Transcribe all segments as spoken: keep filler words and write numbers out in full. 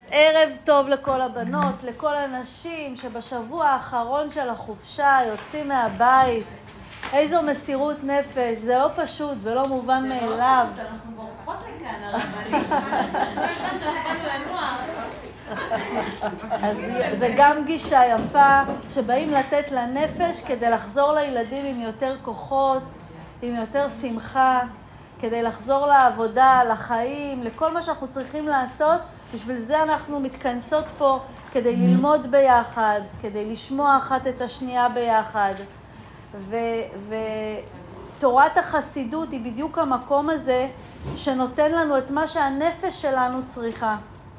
ערב טוב לכל הבנות, לכל הנשים שבשבוע האחרון של החופשה יוצאים מהבית. איזו מסירות נפש, זה לא פשוט ולא מובן מאליו. זה לא פשוט, אנחנו ברוכות לכאן הרבנית. אז זה גם גישה יפה שבאים לתת לנפש כדי לחזור לילדים עם יותר כוחות, עם יותר שמחה, כדי לחזור לעבודה, לחיים, לכל מה שאנחנו צריכים לעשות. בשביל זה אנחנו מתכנסות פה, כדי ללמוד ביחד, כדי לשמוע אחת את השנייה ביחד. ותורת החסידות היא בדיוק המקום הזה שנותן לנו את מה שהנפש שלנו צריכה.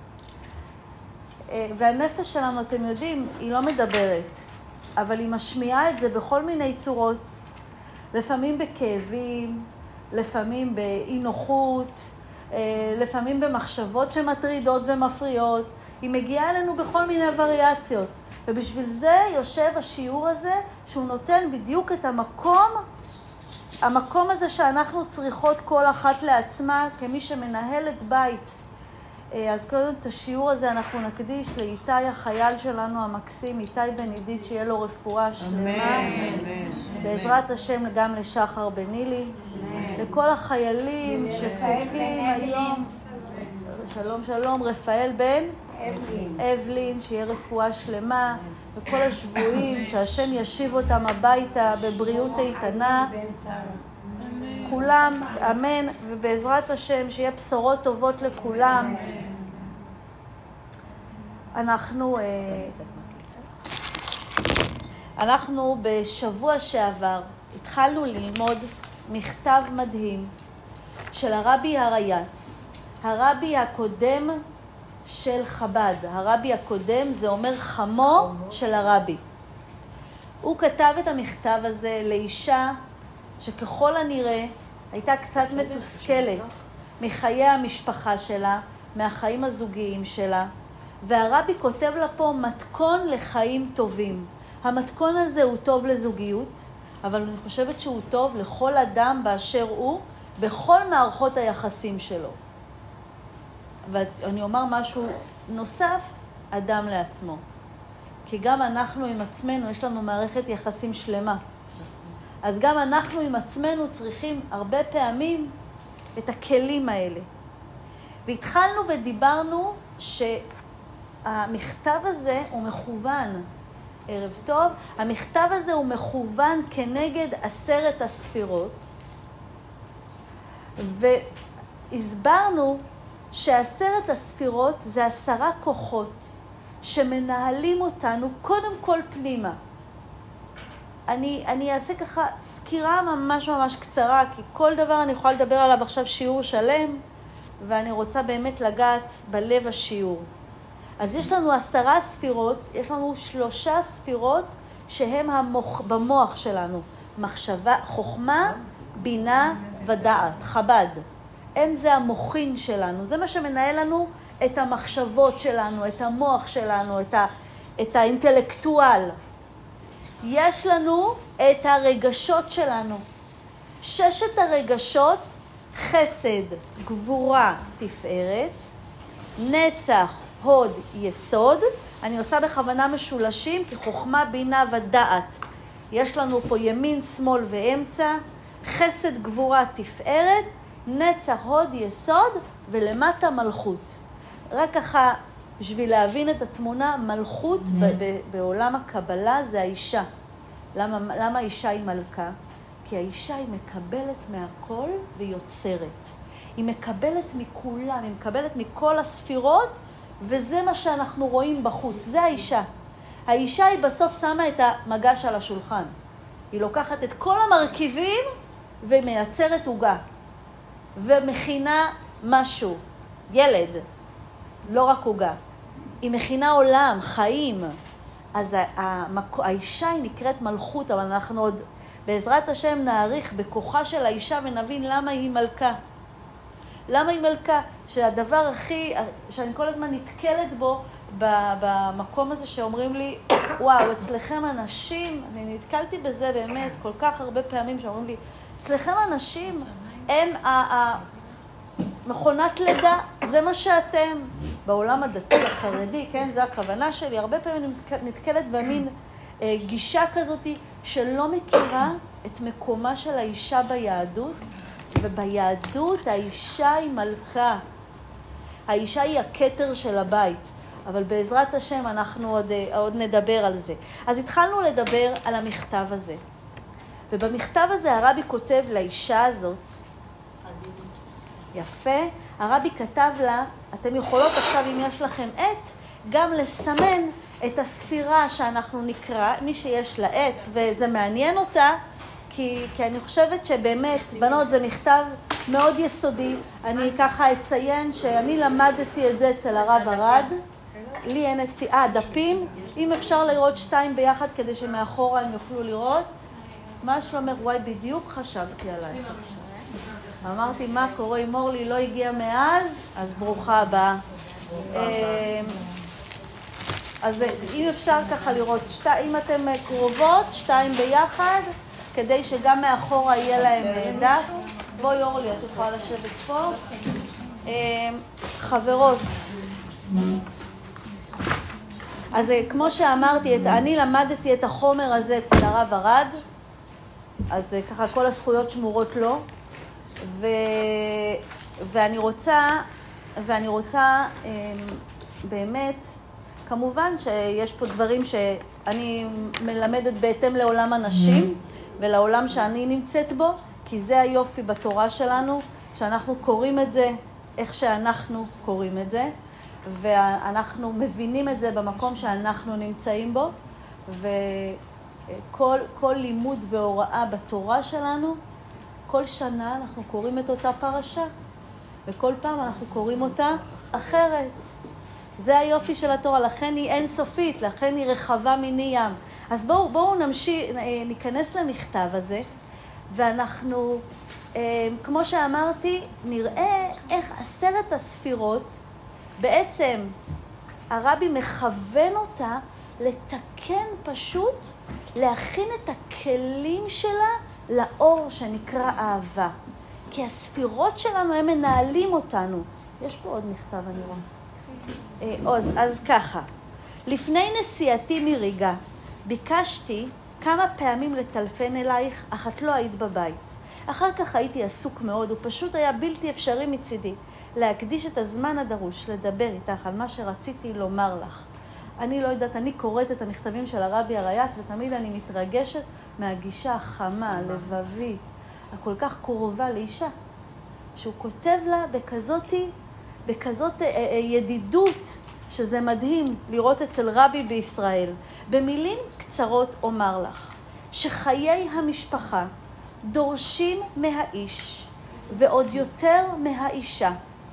והנפש שלנו, אתם יודעים, היא לא מדברת, אבל היא משמיעה את זה בכל מיני צורות. לפעמים בכאבים, לפעמים באי נוחות, לפעמים במחשבות שמטרידות ומפריעות. היא מגיעה אלינו בכל מיני וריאציות. ובשביל זה יושב השיעור הזה, שהוא נותן בדיוק את המקום, המקום הזה שאנחנו צריכות כל אחת לעצמה, כמי שמנהלת בית. אז קודם את השיעור הזה אנחנו נקדיש לאיתי החייל שלנו המקסים, איתי בן עידית, שיהיה לו רפואה שלמה. בעזרת השם גם לשחר בן נילי. לכל החיילים שזקוקים היום. שלום שלום, רפאל בן אבלין, שיהיה רפואה שלמה. וכל השבויים, שהשם ישיב אותם הביתה בבריאות איתנה. כולם, אמן, ובעזרת השם שיהיה בשורות טובות לכולם. אנחנו, אנחנו בשבוע שעבר התחלנו ללמוד מכתב מדהים של הרבי הרייץ, הרבי הקודם של חב"ד. הרבי הקודם זה אומר חמו של הרבי. הוא כתב את המכתב הזה לאישה שככל הנראה הייתה קצת מתוסכלת מחיי המשפחה שלה, מהחיים הזוגיים שלה, והרבי כותב לה פה מתכון לחיים טובים. המתכון הזה הוא טוב לזוגיות, אבל אני חושבת שהוא טוב לכל אדם באשר הוא, בכל מערכות היחסים שלו. ואני אומר משהו נוסף, אדם לעצמו. כי גם אנחנו עם עצמנו, יש לנו מערכת יחסים שלמה. אז גם אנחנו עם עצמנו צריכים הרבה פעמים את הכלים האלה. והתחלנו ודיברנו שהמכתב הזה הוא מכוון, ערב טוב, המכתב הזה הוא מכוון כנגד עשרת הספירות, והסברנו שעשרת הספירות זה עשרה כוחות שמנהלים אותנו קודם כל פנימה. אני, אני אעשה ככה סקירה ממש ממש קצרה, כי כל דבר אני יכולה לדבר עליו עכשיו שיעור שלם, ואני רוצה באמת לגעת בלב השיעור. אז יש לנו עשרה ספירות, יש לנו שלושה ספירות שהם המוח, במוח שלנו. מחשבה, חוכמה, בינה ודעת, חב"ד. הם זה המוחין שלנו, זה מה שמנהל לנו את המחשבות שלנו, את המוח שלנו, את, ה, את האינטלקטואל. יש לנו את הרגשות שלנו. ששת הרגשות, חסד, גבורה, תפארת, נצח, הוד, יסוד. אני עושה בכוונה משולשים, כי חוכמה, בינה ודעת. יש לנו פה ימין, שמאל ואמצע. חסד, גבורה, תפארת, נצח, הוד, יסוד, ולמטה מלכות. רק ככה, בשביל להבין את התמונה, מלכות ב- ב- בעולם הקבלה זה האישה. למה, למה האישה היא מלכה? כי האישה היא מקבלת מהכל ויוצרת. היא מקבלת מכולם, היא מקבלת מכל הספירות, וזה מה שאנחנו רואים בחוץ. זה האישה. האישה היא בסוף שמה את המגש על השולחן. היא לוקחת את כל המרכיבים ומייצרת עוגה. ומכינה משהו. ילד. לא רק עוגה. היא מכינה עולם, חיים. אז האישה היא נקראת מלכות, אבל אנחנו עוד בעזרת השם נעריך בכוחה של האישה ונבין למה היא מלכה. למה היא מלכה? שהדבר הכי, שאני כל הזמן נתקלת בו, במקום הזה שאומרים לי, וואו, אצלכם אנשים, אני נתקלתי בזה באמת כל כך הרבה פעמים שאומרים לי, אצלכם אנשים הם מכונת לידה, זה מה שאתם. בעולם הדתי, החרדי, כן, זה הכוונה שלי. הרבה פעמים נתקלת במין אה, גישה כזאת שלא מכירה את מקומה של האישה ביהדות, וביהדות האישה היא מלכה. האישה היא הכתר של הבית. אבל בעזרת השם אנחנו עוד, עוד נדבר על זה. אז התחלנו לדבר על המכתב הזה. ובמכתב הזה הרבי כותב לאישה הזאת, יפה, הרבי כתב לה, אתם יכולות עכשיו אם יש לכם עת, גם לסמן את הספירה שאנחנו נקרא, מי שיש לה עת, וזה מעניין אותה, כי, כי אני חושבת שבאמת, בנות, זה מכתב מאוד יסודי. אני ככה אציין שאני למדתי את זה אצל הרב ארד, לי אין את... אה, דפים, אם אפשר לראות שתיים ביחד כדי שמאחורה הם יוכלו לראות. מה שלומך? וואי, בדיוק חשבתי עליי. אמרתי, מה קורה אם אורלי לא הגיעה מאז? אז ברוכה הבאה. אז אם אפשר ככה לראות, אם אתם קרובות, שתיים ביחד, כדי שגם מאחורה יהיה להם דף. בואי אורלי, את יכולה לשבת פה. חברות, אז כמו שאמרתי, אני למדתי את החומר הזה אצל הרב ארד, אז ככה כל הזכויות שמורות לו, ו... ואני רוצה, ואני רוצה באמת, כמובן שיש פה דברים שאני מלמדת בהתאם לעולם הנשים, ולעולם שאני נמצאת בו, כי זה היופי בתורה שלנו, שאנחנו קוראים את זה איך שאנחנו קוראים את זה, ואנחנו מבינים את זה במקום שאנחנו נמצאים בו, וכל כל לימוד והוראה בתורה שלנו, כל שנה אנחנו קוראים את אותה פרשה, וכל פעם אנחנו קוראים אותה אחרת. זה היופי של התורה, לכן היא אינסופית, לכן היא רחבה מיני ים. אז בואו, בואו נמשיך, ניכנס למכתב הזה, ואנחנו, כמו שאמרתי, נראה איך עשרת הספירות, בעצם הרבי מכוון אותה לתקן פשוט, להכין את הכלים שלה לאור שנקרא אהבה. כי הספירות שלנו הם מנהלים אותנו. יש פה עוד מכתב, אני רואה. אז, אז ככה, לפני נסיעתי מריגה, ביקשתי כמה פעמים לטלפן אלייך, אך את לא היית בבית. אחר כך הייתי עסוק מאוד, ופשוט היה בלתי אפשרי מצידי להקדיש את הזמן הדרוש לדבר איתך על מה שרציתי לומר לך. אני לא יודעת, אני קוראת את המכתבים של הרבי הרייץ, ותמיד אני מתרגשת מהגישה החמה, הלבבית, הכל כך קרובה לאישה, שהוא כותב לה בכזאת, בכזאת ידידות, שזה מדהים לראות אצל רבי בישראל. במילים קצרות אומר לך, שחיי המשפחה דורשים מהאיש, ועוד יותר מהאישה,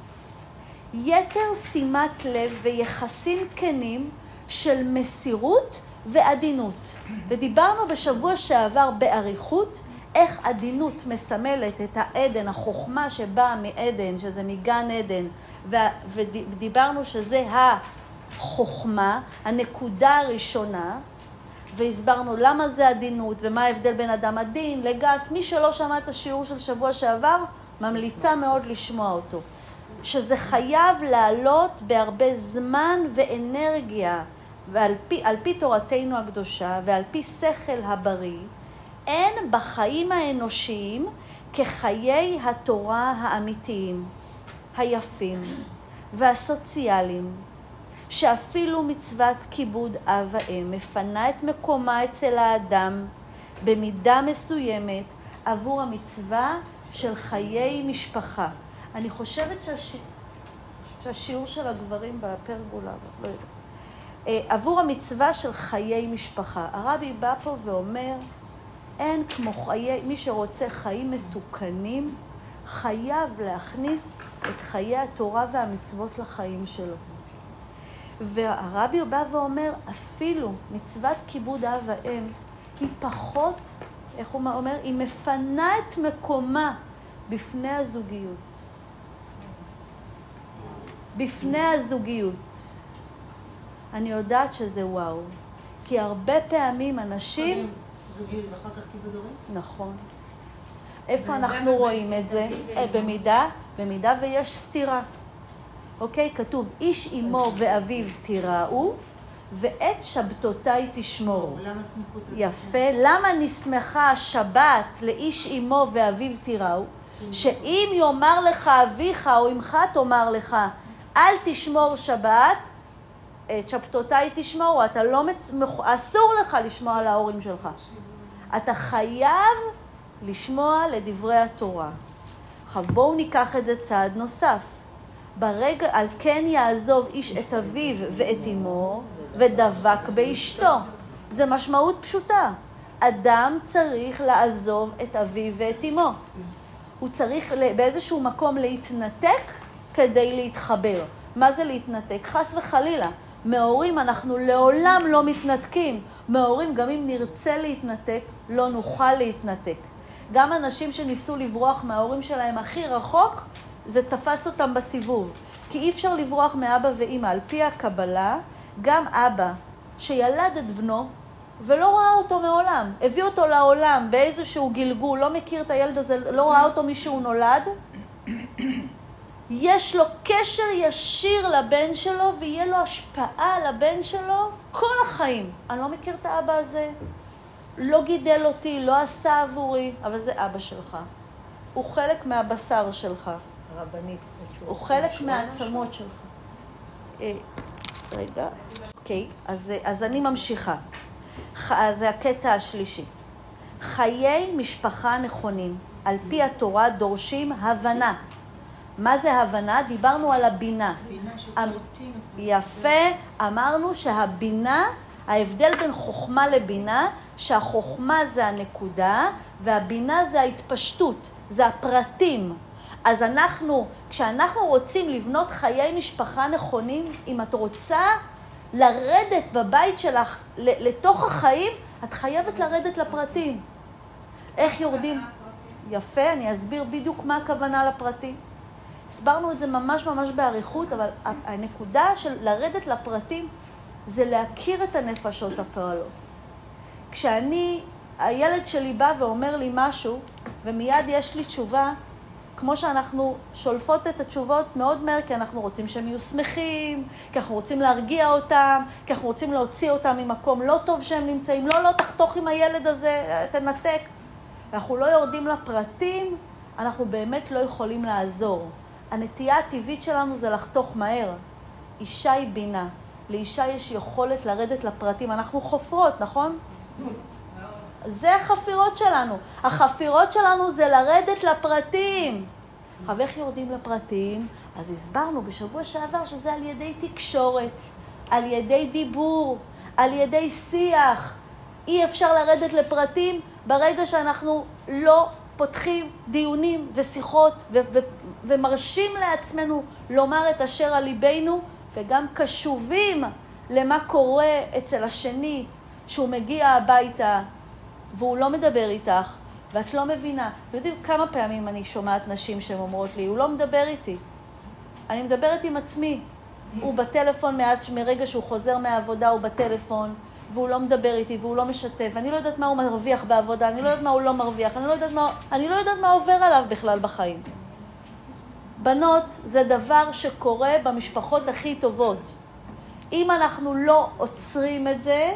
יתר שימת לב ויחסים כנים של מסירות ועדינות. ודיברנו בשבוע שעבר בעריכות איך עדינות מסמלת את העדן, החוכמה שבאה מעדן, שזה מגן עדן, ודיברנו שזה החוכמה, הנקודה הראשונה, והסברנו למה זה עדינות ומה ההבדל בין אדם עדין לגס. מי שלא שמע את השיעור של שבוע שעבר, ממליצה מאוד לשמוע אותו. שזה חייב לעלות בהרבה זמן ואנרגיה, ועל פי, על פי תורתנו הקדושה ועל פי שכל הבריא, אין בחיים האנושיים כחיי התורה האמיתיים, היפים והסוציאליים, שאפילו מצוות כיבוד אב ואם מפנה את מקומה אצל האדם במידה מסוימת עבור המצווה של חיי משפחה. אני חושבת שהש... שהשיעור של הגברים בפרגולה, לא יודע. עבור המצווה של חיי משפחה. הרבי בא פה ואומר, אין כמו חיי, מי שרוצה חיים מתוקנים, חייב להכניס את חיי התורה והמצוות לחיים שלו. והרבי בא ואומר, אפילו מצוות כיבוד אב ואם, היא פחות, איך הוא אומר, היא מפנה את מקומה בפני הזוגיות. בפני הזוגיות. אני יודעת שזה וואו. כי הרבה פעמים אנשים... זוגיות ואחר כך כיבוד הורים? נכון. איפה אנחנו רואים את זה? במידה? במידה ויש סתירה. אוקיי? כתוב, איש אמו ואביו תיראו, ואת שבתותיי תשמורו. למה סמיכות? יפה. למה נסמכה השבת לאיש אמו ואביו תיראו? שאם יאמר לך אביך או אמך תאמר לך, אל תשמור שבת, את שבתותיי תשמורו. אתה לא מצ... אסור לך לשמוע על ההורים שלך. אתה חייב לשמוע לדברי התורה. עכשיו בואו ניקח את זה צעד נוסף. ברגע, על כן יעזוב איש את אביו ואת אמו, ודבק באשתו. זה משמעות פשוטה. אדם צריך לעזוב את אביו ואת אמו. הוא צריך באיזשהו מקום להתנתק כדי להתחבר. מה זה להתנתק? חס וחלילה. מהורים אנחנו לעולם לא מתנתקים. מהורים, גם אם נרצה להתנתק, לא נוכל להתנתק. גם אנשים שניסו לברוח מההורים שלהם הכי רחוק, זה תפס אותם בסיבוב. כי אי אפשר לברוח מאבא ואמא. על פי הקבלה, גם אבא שילד את בנו ולא ראה אותו מעולם, הביא אותו לעולם באיזשהו גלגול, לא מכיר את הילד הזה, לא ראה אותו מישהו נולד, יש לו קשר ישיר לבן שלו ויהיה לו השפעה על הבן שלו כל החיים. אני לא מכיר את האבא הזה, לא גידל אותי, לא עשה עבורי, אבל זה אבא שלך. הוא חלק מהבשר שלך. רבנית. הוא חלק מהעצמות שלך. אה, רגע, אוקיי, אז, אז אני ממשיכה. אז זה הקטע השלישי. חיי משפחה נכונים, על פי התורה דורשים הבנה. מה זה הבנה? דיברנו על הבינה. בינה אמ... שפרוטים. יפה, אמרנו שהבינה, ההבדל בין חוכמה לבינה, שהחוכמה זה הנקודה, והבינה זה ההתפשטות, זה הפרטים. אז אנחנו, כשאנחנו רוצים לבנות חיי משפחה נכונים, אם את רוצה לרדת בבית שלך לתוך החיים, את חייבת לרדת לפרטים. איך יורדים? יפה, אני אסביר בדיוק מה הכוונה לפרטים. הסברנו את זה ממש ממש בעריכות, אבל הנקודה של לרדת לפרטים זה להכיר את הנפשות הפועלות. כשאני, הילד שלי בא ואומר לי משהו, ומיד יש לי תשובה, כמו שאנחנו שולפות את התשובות מאוד מהר, כי אנחנו רוצים שהם יהיו שמחים, כי אנחנו רוצים להרגיע אותם, כי אנחנו רוצים להוציא אותם ממקום לא טוב שהם נמצאים, לא, לא תחתוך עם הילד הזה, תנתק. אנחנו לא יורדים לפרטים, אנחנו באמת לא יכולים לעזור. הנטייה הטבעית שלנו זה לחתוך מהר. אישה היא בינה. לאישה יש יכולת לרדת לפרטים. אנחנו חופרות, נכון? זה החפירות שלנו. החפירות שלנו זה לרדת לפרטים. עכשיו, איך יורדים לפרטים? אז הסברנו בשבוע שעבר שזה על ידי תקשורת, על ידי דיבור, על ידי שיח. אי אפשר לרדת לפרטים ברגע שאנחנו לא פותחים דיונים ושיחות ו- ו- ומרשים לעצמנו לומר את אשר על ליבנו, וגם קשובים למה קורה אצל השני, שהוא מגיע הביתה והוא לא מדבר איתך, ואת לא מבינה. אתם יודעים כמה פעמים אני שומעת נשים שהן אומרות לי, הוא לא מדבר איתי. אני מדברת עם עצמי. הוא בטלפון מאז, מרגע שהוא חוזר מהעבודה, הוא בטלפון, והוא לא מדבר איתי, והוא לא משתף. אני לא יודעת מה הוא מרוויח בעבודה, אני לא יודעת מה הוא לא מרוויח, אני לא יודעת מה, אני לא יודעת מה עובר עליו בכלל בחיים. בנות, זה דבר שקורה במשפחות הכי טובות. אם אנחנו לא עוצרים את זה,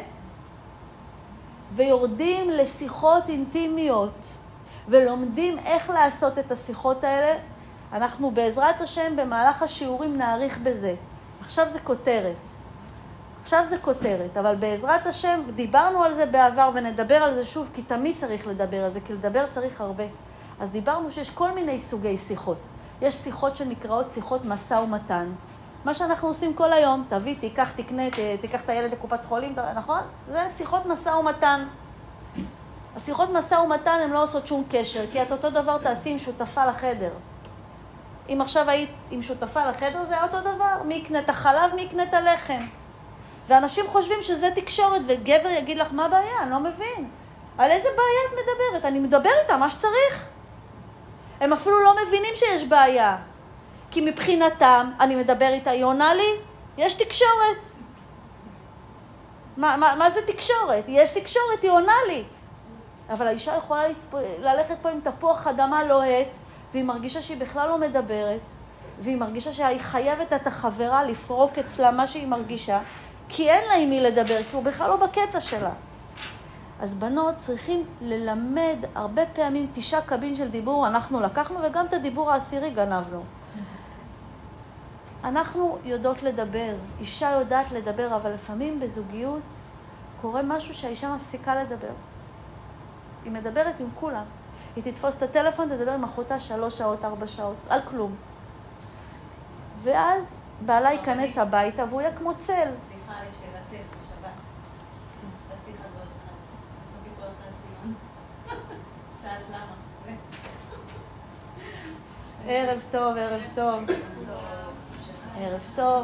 ויורדים לשיחות אינטימיות, ולומדים איך לעשות את השיחות האלה, אנחנו בעזרת השם במהלך השיעורים נעריך בזה. עכשיו זה כותרת. עכשיו זה כותרת, אבל בעזרת השם דיברנו על זה בעבר ונדבר על זה שוב, כי תמיד צריך לדבר על זה, כי לדבר צריך הרבה. אז דיברנו שיש כל מיני סוגי שיחות. יש שיחות שנקראות שיחות משא ומתן. מה שאנחנו עושים כל היום, תביא, תיקח, תקנה, תיקח את הילד לקופת חולים, נכון? זה שיחות משא ומתן. השיחות משא ומתן הן לא עושות שום קשר, כי את אותו דבר תעשי עם שותפה לחדר. אם עכשיו היית עם שותפה לחדר, זה אותו דבר. מי יקנה את החלב, מי יקנה את הלחם. ואנשים חושבים שזה תקשורת, וגבר יגיד לך, מה הבעיה? אני לא מבין. על איזה בעיה את מדברת? אני מדבר איתה, מה שצריך. הם אפילו לא מבינים שיש בעיה. כי מבחינתם, אני מדבר איתה, היא עונה לי, יש תקשורת. מה, מה, מה זה תקשורת? יש תקשורת, היא עונה לי. אבל האישה יכולה ללכת פה עם תפוח אדמה לוהט, והיא מרגישה שהיא בכלל לא מדברת, והיא מרגישה שהיא חייבת את החברה לפרוק אצלה מה שהיא מרגישה, כי אין לה עם מי לדבר, כי הוא בכלל לא בקטע שלה. אז בנות צריכים ללמד הרבה פעמים תשעה קבין של דיבור, אנחנו לקחנו וגם את הדיבור העשירי גנבנו. אנחנו יודעות לדבר, אישה יודעת לדבר, אבל לפעמים בזוגיות קורה משהו שהאישה מפסיקה לדבר. היא מדברת עם כולם. היא תתפוס את הטלפון, תדבר עם אחותה שלוש שעות, ארבע שעות, על כלום. ואז בעלה ייכנס הביתה והוא יהיה כמו צל. סליחה לשאלתך בשבת. תעשי אחד ועוד אחד. עשיתי פה לך סימן. שאלת למה. ערב טוב, ערב טוב. ערב טוב.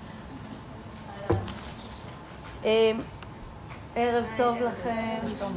ערב טוב לכם.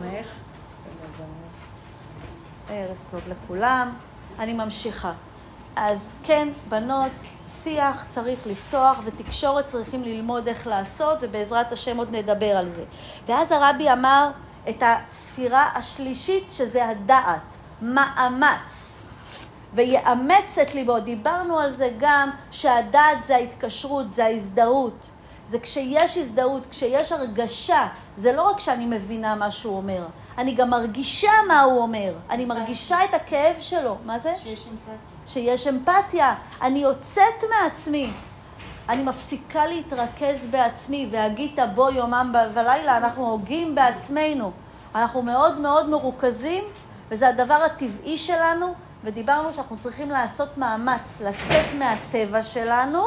ערב טוב לכולם. אני ממשיכה. אז כן, בנות, שיח צריך לפתוח ותקשורת צריכים ללמוד איך לעשות, ובעזרת השם עוד נדבר על זה. ואז הרבי אמר את הספירה השלישית, שזה הדעת, מאמץ. ויאמץ את ליבו. דיברנו על זה גם שהדעת זה ההתקשרות, זה ההזדהות. זה כשיש הזדהות, כשיש הרגשה. זה לא רק שאני מבינה מה שהוא אומר, אני גם מרגישה מה הוא אומר. אני מרגישה את הכאב שלו. מה זה? שיש אמפתיה. שיש אמפתיה. אני יוצאת מעצמי. אני מפסיקה להתרכז בעצמי, והגית בו יומם ולילה, אנחנו הוגים בעצמנו. אנחנו מאוד מאוד מרוכזים, וזה הדבר הטבעי שלנו, ודיברנו שאנחנו צריכים לעשות מאמץ, לצאת מהטבע שלנו,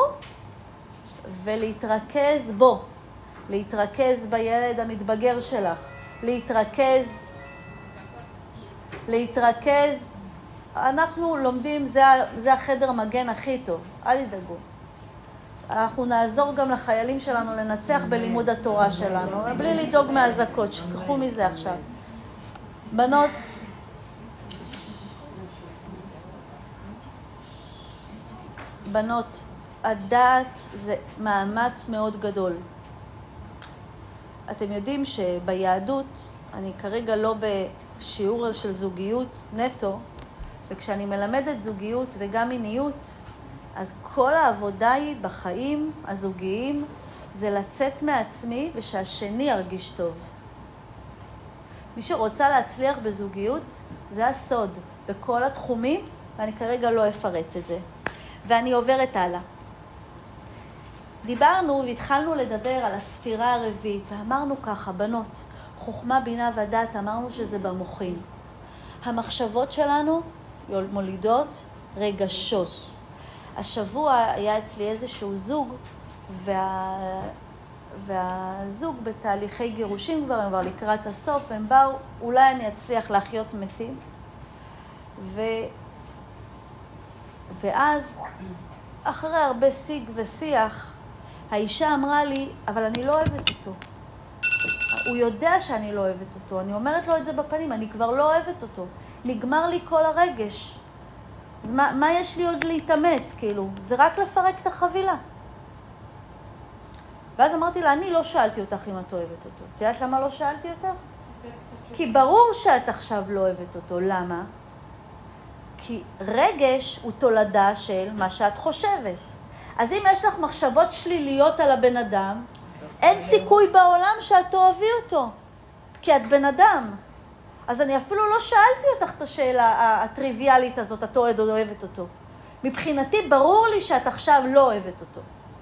ולהתרכז בו. להתרכז בילד המתבגר שלך. להתרכז, להתרכז. אנחנו לומדים, זה, זה החדר מגן הכי טוב. אל תדאגו. אנחנו נעזור גם לחיילים שלנו לנצח בלימוד התורה שלנו, בלי לדאוג מהזכות, שכחו מזה עכשיו. בנות, בנות, הדעת זה מאמץ מאוד גדול. אתם יודעים שביהדות, אני כרגע לא בשיעור של זוגיות נטו, וכשאני מלמדת זוגיות וגם מיניות, אז כל העבודה היא בחיים הזוגיים, זה לצאת מעצמי ושהשני ירגיש טוב. מי שרוצה להצליח בזוגיות, זה הסוד בכל התחומים, ואני כרגע לא אפרט את זה. ואני עוברת הלאה. דיברנו והתחלנו לדבר על הספירה הרביעית, ואמרנו ככה, בנות, חוכמה, בינה ודעת, אמרנו שזה במוחין. המחשבות שלנו מולידות רגשות. השבוע היה אצלי איזשהו זוג, וה... והזוג בתהליכי גירושים כבר, הם כבר לקראת הסוף, הם באו, אולי אני אצליח להחיות מתים. ו... ואז, אחרי הרבה שיג ושיח, האישה אמרה לי, אבל אני לא אוהבת אותו. הוא יודע שאני לא אוהבת אותו. אני אומרת לו את זה בפנים, אני כבר לא אוהבת אותו. נגמר לי כל הרגש. אז מה, מה יש לי עוד להתאמץ, כאילו? זה רק לפרק את החבילה. ואז אמרתי לה, אני לא שאלתי אותך אם את אוהבת אותו. את יודעת למה לא שאלתי אותך? כי ברור שאת עכשיו לא אוהבת אותו. למה? כי רגש הוא תולדה של מה שאת חושבת. אז אם יש לך מחשבות שליליות על הבן אדם, אין סיכוי בעולם שאת תאהבי אותו. כי את בן אדם. אז אני אפילו לא שאלתי אותך את השאלה הטריוויאלית הזאת, את אוהבת או אוהבת אותו. מבחינתי ברור לי שאת עכשיו לא אוהבת אותו.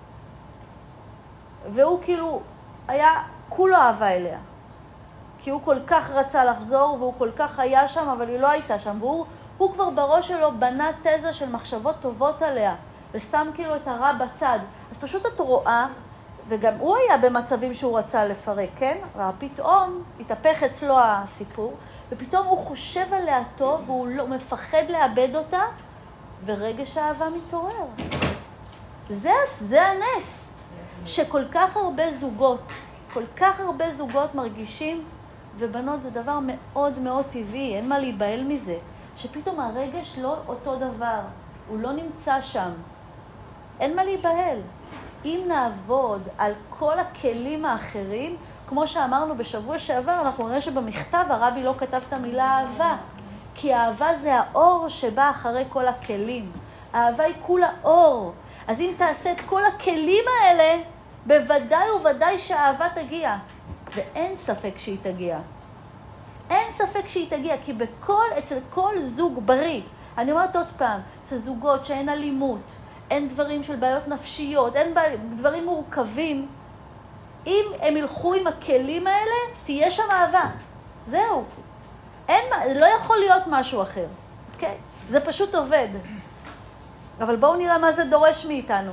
והוא כאילו היה כולו אהבה אליה. כי הוא כל כך רצה לחזור, והוא כל כך היה שם, אבל היא לא הייתה שם. והוא הוא כבר בראש שלו בנה תזה של מחשבות טובות עליה, ושם כאילו את הרע בצד. אז פשוט את רואה, וגם הוא היה במצבים שהוא רצה לפרק, כן? ופתאום התהפך אצלו הסיפור, ופתאום הוא חושב עליה טוב, והוא לא מפחד לאבד אותה, ורגש האהבה מתעורר. זה, זה הנס, שכל כך הרבה זוגות, כל כך הרבה זוגות מרגישים, ובנות זה דבר מאוד מאוד טבעי, אין מה להיבהל מזה, שפתאום הרגש לא אותו דבר, הוא לא נמצא שם. אין מה להיבהל. אם נעבוד על כל הכלים האחרים, כמו שאמרנו בשבוע שעבר, אנחנו נראה שבמכתב הרבי לא כתב את המילה אהבה, כי אהבה זה האור שבא אחרי כל הכלים. אהבה היא כולה אור. אז אם תעשה את כל הכלים האלה, בוודאי ובוודאי שהאהבה תגיע. ואין ספק שהיא תגיע. אין ספק שהיא תגיע, כי בכל, אצל כל זוג בריא, אני אומרת עוד פעם, אצל זוגות שאין אלימות, אין דברים של בעיות נפשיות, אין דברים מורכבים, אם הם ילכו עם הכלים האלה, תהיה שם אהבה. זהו. אין, לא יכול להיות משהו אחר. אוקיי? זה פשוט עובד. אבל בואו נראה מה זה דורש מאיתנו.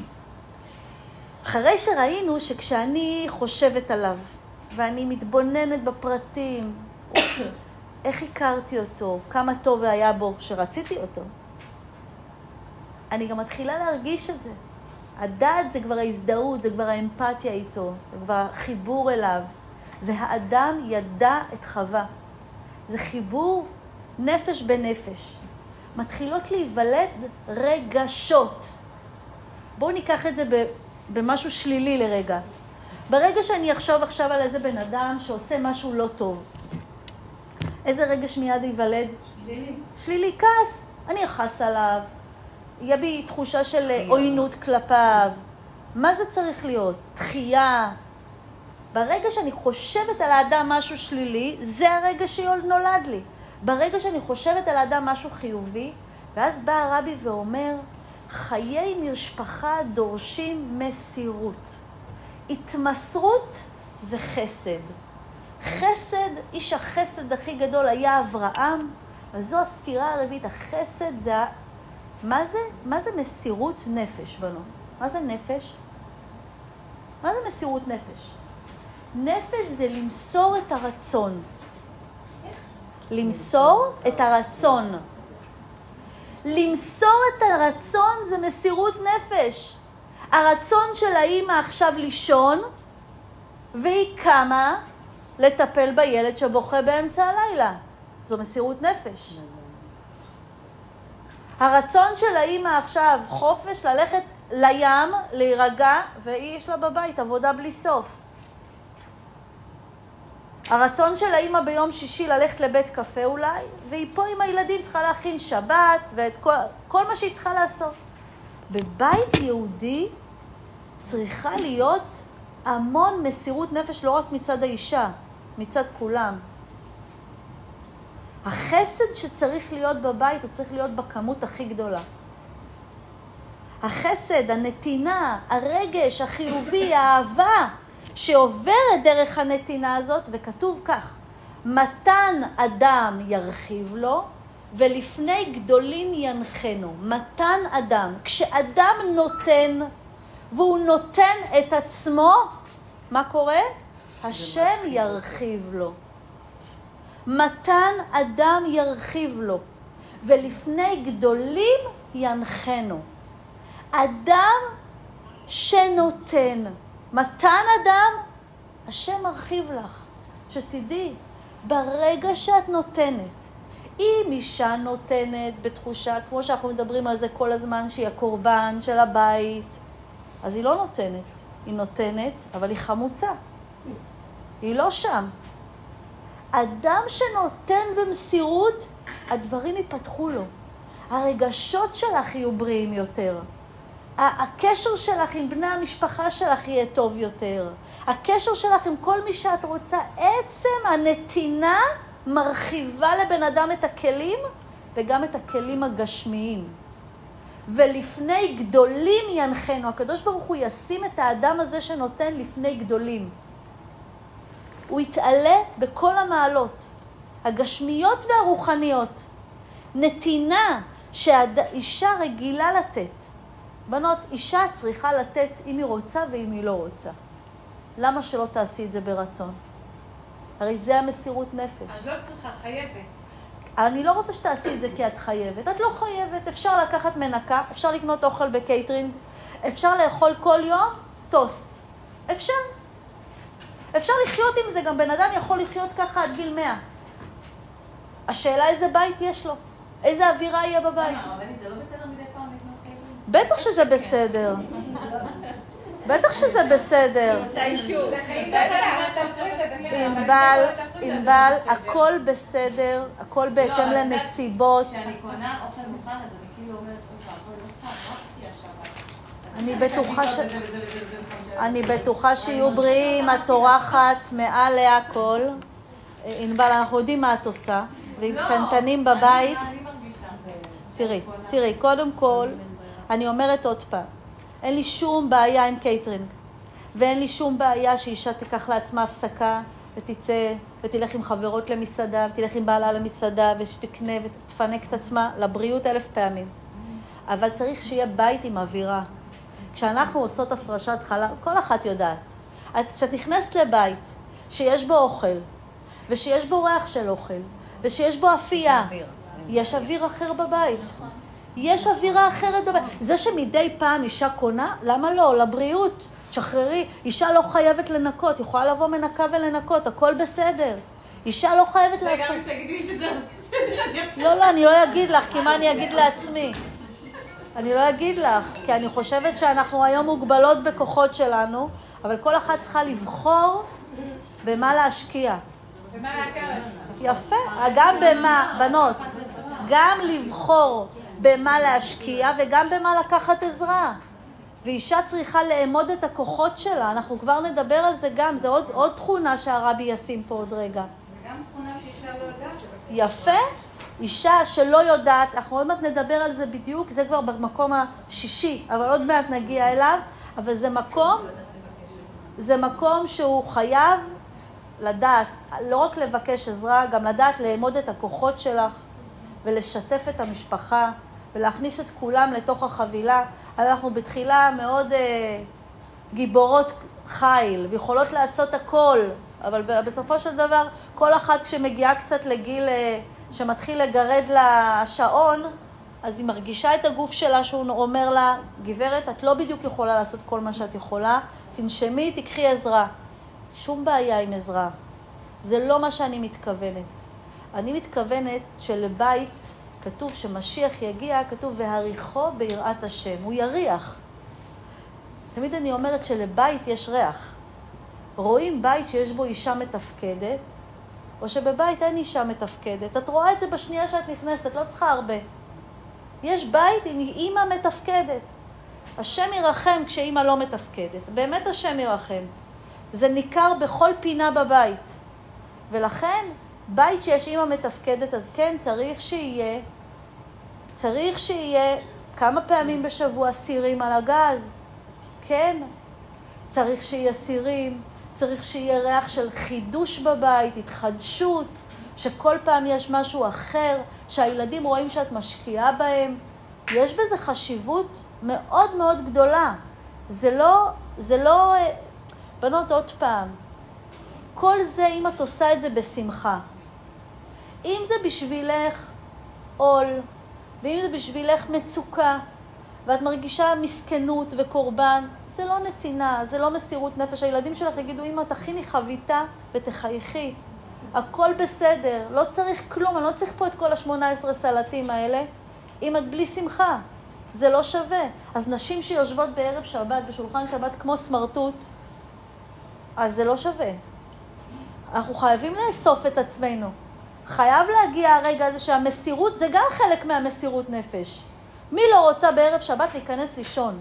אחרי שראינו שכשאני חושבת עליו, ואני מתבוננת בפרטים, איך הכרתי אותו, כמה טוב היה בו שרציתי אותו, אני גם מתחילה להרגיש את זה. הדעת זה כבר ההזדהות, זה כבר האמפתיה איתו, זה כבר החיבור אליו. והאדם ידע את חווה. זה חיבור נפש בנפש. מתחילות להיוולד רגשות. בואו ניקח את זה במשהו שלילי לרגע. ברגע שאני אחשוב עכשיו על איזה בן אדם שעושה משהו לא טוב, איזה רגש מיד ייוולד? שלילי. שלילי, כעס. אני אחס עליו. יהיה בי תחושה של עוינות כלפיו. מה זה צריך להיות? דחייה. ברגע שאני חושבת על האדם משהו שלילי, זה הרגע שנולד לי. ברגע שאני חושבת על האדם משהו חיובי, ואז בא הרבי ואומר, חיי משפחה דורשים מסירות. התמסרות זה חסד. חסד, איש החסד הכי גדול היה אברהם, וזו הספירה הרביעית. החסד זה, מה זה? מה זה מסירות נפש, בנות? מה זה נפש? מה זה מסירות נפש? נפש זה למסור את הרצון. למסור את הרצון. למסור את הרצון זה מסירות נפש. הרצון של האמא עכשיו לישון, והיא קמה לטפל בילד שבוכה באמצע הלילה. זו מסירות נפש. הרצון של האמא עכשיו חופש ללכת לים, להירגע, והיא יש לה בבית עבודה בלי סוף. הרצון של האמא ביום שישי ללכת לבית קפה אולי, והיא פה עם הילדים צריכה להכין שבת ואת כל, כל מה שהיא צריכה לעשות. בבית יהודי צריכה להיות המון מסירות נפש, לא רק מצד האישה, מצד כולם. החסד שצריך להיות בבית הוא צריך להיות בכמות הכי גדולה. החסד, הנתינה, הרגש, החיובי, האהבה, שעוברת דרך הנתינה הזאת, וכתוב כך, מתן אדם ירחיב לו, ולפני גדולים ינחנו. מתן אדם, כשאדם נותן, והוא נותן את עצמו, מה קורה? השם ירחיב לו. מתן אדם ירחיב לו, ולפני גדולים ינחנו. אדם שנותן, מתן אדם, השם מרחיב לך. שתדעי, ברגע שאת נותנת, אם אישה נותנת בתחושה, כמו שאנחנו מדברים על זה כל הזמן, שהיא הקורבן של הבית, אז היא לא נותנת. היא נותנת, אבל היא חמוצה. היא לא שם. אדם שנותן במסירות, הדברים ייפתחו לו. הרגשות שלך יהיו בריאים יותר. הקשר שלך עם בני המשפחה שלך יהיה טוב יותר. הקשר שלך עם כל מי שאת רוצה. עצם הנתינה מרחיבה לבן אדם את הכלים, וגם את הכלים הגשמיים. ולפני גדולים ינחנו. הקדוש ברוך הוא ישים את האדם הזה שנותן לפני גדולים. הוא יתעלה בכל המעלות, הגשמיות והרוחניות. נתינה שהאישה רגילה לתת. בנות, אישה צריכה לתת אם היא רוצה ואם היא לא רוצה. למה שלא תעשי את זה ברצון? הרי זה המסירות נפש. אז לא צריכה, חייבת. אני לא רוצה שתעשי את זה כי את חייבת. את לא חייבת. אפשר לקחת מנקה, אפשר לקנות אוכל בקייטרינג, אפשר לאכול כל יום טוסט. אפשר. אפשר לחיות עם זה, גם בן אדם יכול לחיות ככה עד גיל מאה. השאלה איזה בית יש לו, איזה אווירה יהיה בבית. אבל זה לא בסדר מדי פעם לקנות קייטרינג? בטח שזה בסדר. בטח שזה בסדר. רוצה אישור. ענבל, ענבל, הכל בסדר, הכל בהתאם לנסיבות. כשאני קונה אוכל מוכן, אז אני כאילו אומרת, אופה, הכל לא פעם, השבת. אני בטוחה ש... אני בטוחה שיהיו בריאים, את טורחת מעל להכל. ענבל, אנחנו יודעים מה את עושה, ועם קטנטנים בבית. תראי, תראי, קודם כל, אני אומרת עוד פעם, אין לי שום בעיה עם קייטרינג, ואין לי שום בעיה שאישה תיקח לעצמה הפסקה, ותצא, ותלך עם חברות למסעדה, ותלך עם בעלה למסעדה, ושתקנה ותפנק את עצמה לבריאות אלף פעמים. אבל צריך שיהיה בית עם אווירה. כשאנחנו עושות הפרשת חלב, כל אחת יודעת, כשאת נכנסת לבית שיש בו אוכל, ושיש בו ריח של אוכל, ושיש בו אפייה, יש אוויר אחר בבית. יש אווירה אחרת בבית. זה שמדי פעם אישה קונה, למה לא? לבריאות. שחררי. אישה לא חייבת לנקות, יכולה לבוא מנקה ולנקות, הכל בסדר. אישה לא חייבת לעשות... וגם שתגידי שזה בסדר. לא, לא, אני לא אגיד לך, כי מה אני אגיד לעצמי? אני לא אגיד לך, כי אני חושבת שאנחנו היום מוגבלות בכוחות שלנו, אבל כל אחת צריכה לבחור במה להשקיע. ומה להכרת? יפה, גם במה, בנות, גם לבחור במה להשקיע וגם במה לקחת עזרה. ואישה צריכה לאמוד את הכוחות שלה, אנחנו כבר נדבר על זה גם, זה עוד, עוד תכונה שהרבי ישים פה עוד רגע. וגם תכונה שאישה לא יודעת. יפה, אישה שלא יודעת, אנחנו עוד מעט נדבר על זה בדיוק, זה כבר במקום השישי, אבל עוד מעט נגיע אליו, אבל זה מקום, זה מקום שהוא חייב לדעת, לא רק לבקש עזרה, גם לדעת לאמוד את הכוחות שלך, ולשתף את המשפחה, ולהכניס את כולם לתוך החבילה. אנחנו בתחילה מאוד אה, גיבורות חיל, ויכולות לעשות הכל, אבל בסופו של דבר, כל אחת שמגיעה קצת לגיל, אה, שמתחיל לגרד לשעון, אז היא מרגישה את הגוף שלה שהוא אומר לה, גברת, את לא בדיוק יכולה לעשות כל מה שאת יכולה, תנשמי, תקחי עזרה. שום בעיה עם עזרה. זה לא מה שאני מתכוונת. אני מתכוונת שלבית כתוב שמשיח יגיע, כתוב והריחו ביראת השם. הוא יריח. תמיד אני אומרת שלבית יש ריח. רואים בית שיש בו אישה מתפקדת, או שבבית אין אישה מתפקדת. את רואה את זה בשנייה שאת נכנסת, את לא צריכה הרבה. יש בית עם אימא מתפקדת. השם ירחם כשאימא לא מתפקדת. באמת השם ירחם. זה ניכר בכל פינה בבית. ולכן, בית שיש אימא מתפקדת, אז כן, צריך שיהיה, צריך שיהיה כמה פעמים בשבוע סירים על הגז. כן. צריך שיהיה סירים, צריך שיהיה ריח של חידוש בבית, התחדשות, שכל פעם יש משהו אחר, שהילדים רואים שאת משקיעה בהם. יש בזה חשיבות מאוד מאוד גדולה. זה לא, זה לא, בנות עוד פעם, כל זה אם את עושה את זה בשמחה. אם זה בשבילך עול, ואם זה בשבילך מצוקה, ואת מרגישה מסכנות וקורבן, זה לא נתינה, זה לא מסירות נפש. הילדים שלך יגידו, אמא, תכיני חביתה ותחייכי. הכל בסדר, לא צריך כלום, אני לא צריך פה את כל ה-שמונה עשרה סלטים האלה, אם את בלי שמחה. זה לא שווה. אז נשים שיושבות בערב שבת, בשולחן שבת כמו סמרטוט, אז זה לא שווה. אנחנו חייבים לאסוף את עצמנו. חייב להגיע הרגע הזה שהמסירות, זה גם חלק מהמסירות נפש. מי לא רוצה בערב שבת להיכנס לישון?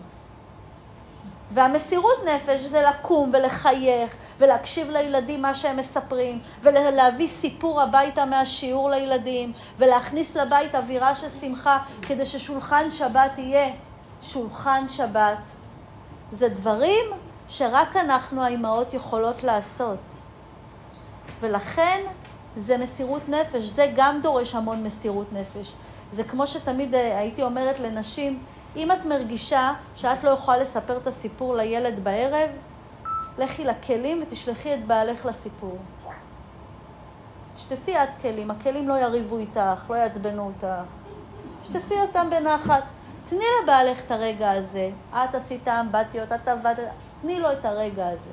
והמסירות נפש זה לקום ולחייך ולהקשיב לילדים מה שהם מספרים ולהביא סיפור הביתה מהשיעור לילדים ולהכניס לבית אווירה של שמחה כדי ששולחן שבת יהיה שולחן שבת. זה דברים שרק אנחנו האימהות יכולות לעשות. ולכן זה מסירות נפש, זה גם דורש המון מסירות נפש. זה כמו שתמיד הייתי אומרת לנשים, אם את מרגישה שאת לא יכולה לספר את הסיפור לילד בערב, לכי לכלים ותשלחי את בעלך לסיפור. שטפי את כלים, הכלים לא יריבו איתך, לא יעצבנו אותך. שטפי אותם בנחת. תני לבעלך את הרגע הזה. את עשית אמבטיות, את עבדת, תני לו את הרגע הזה.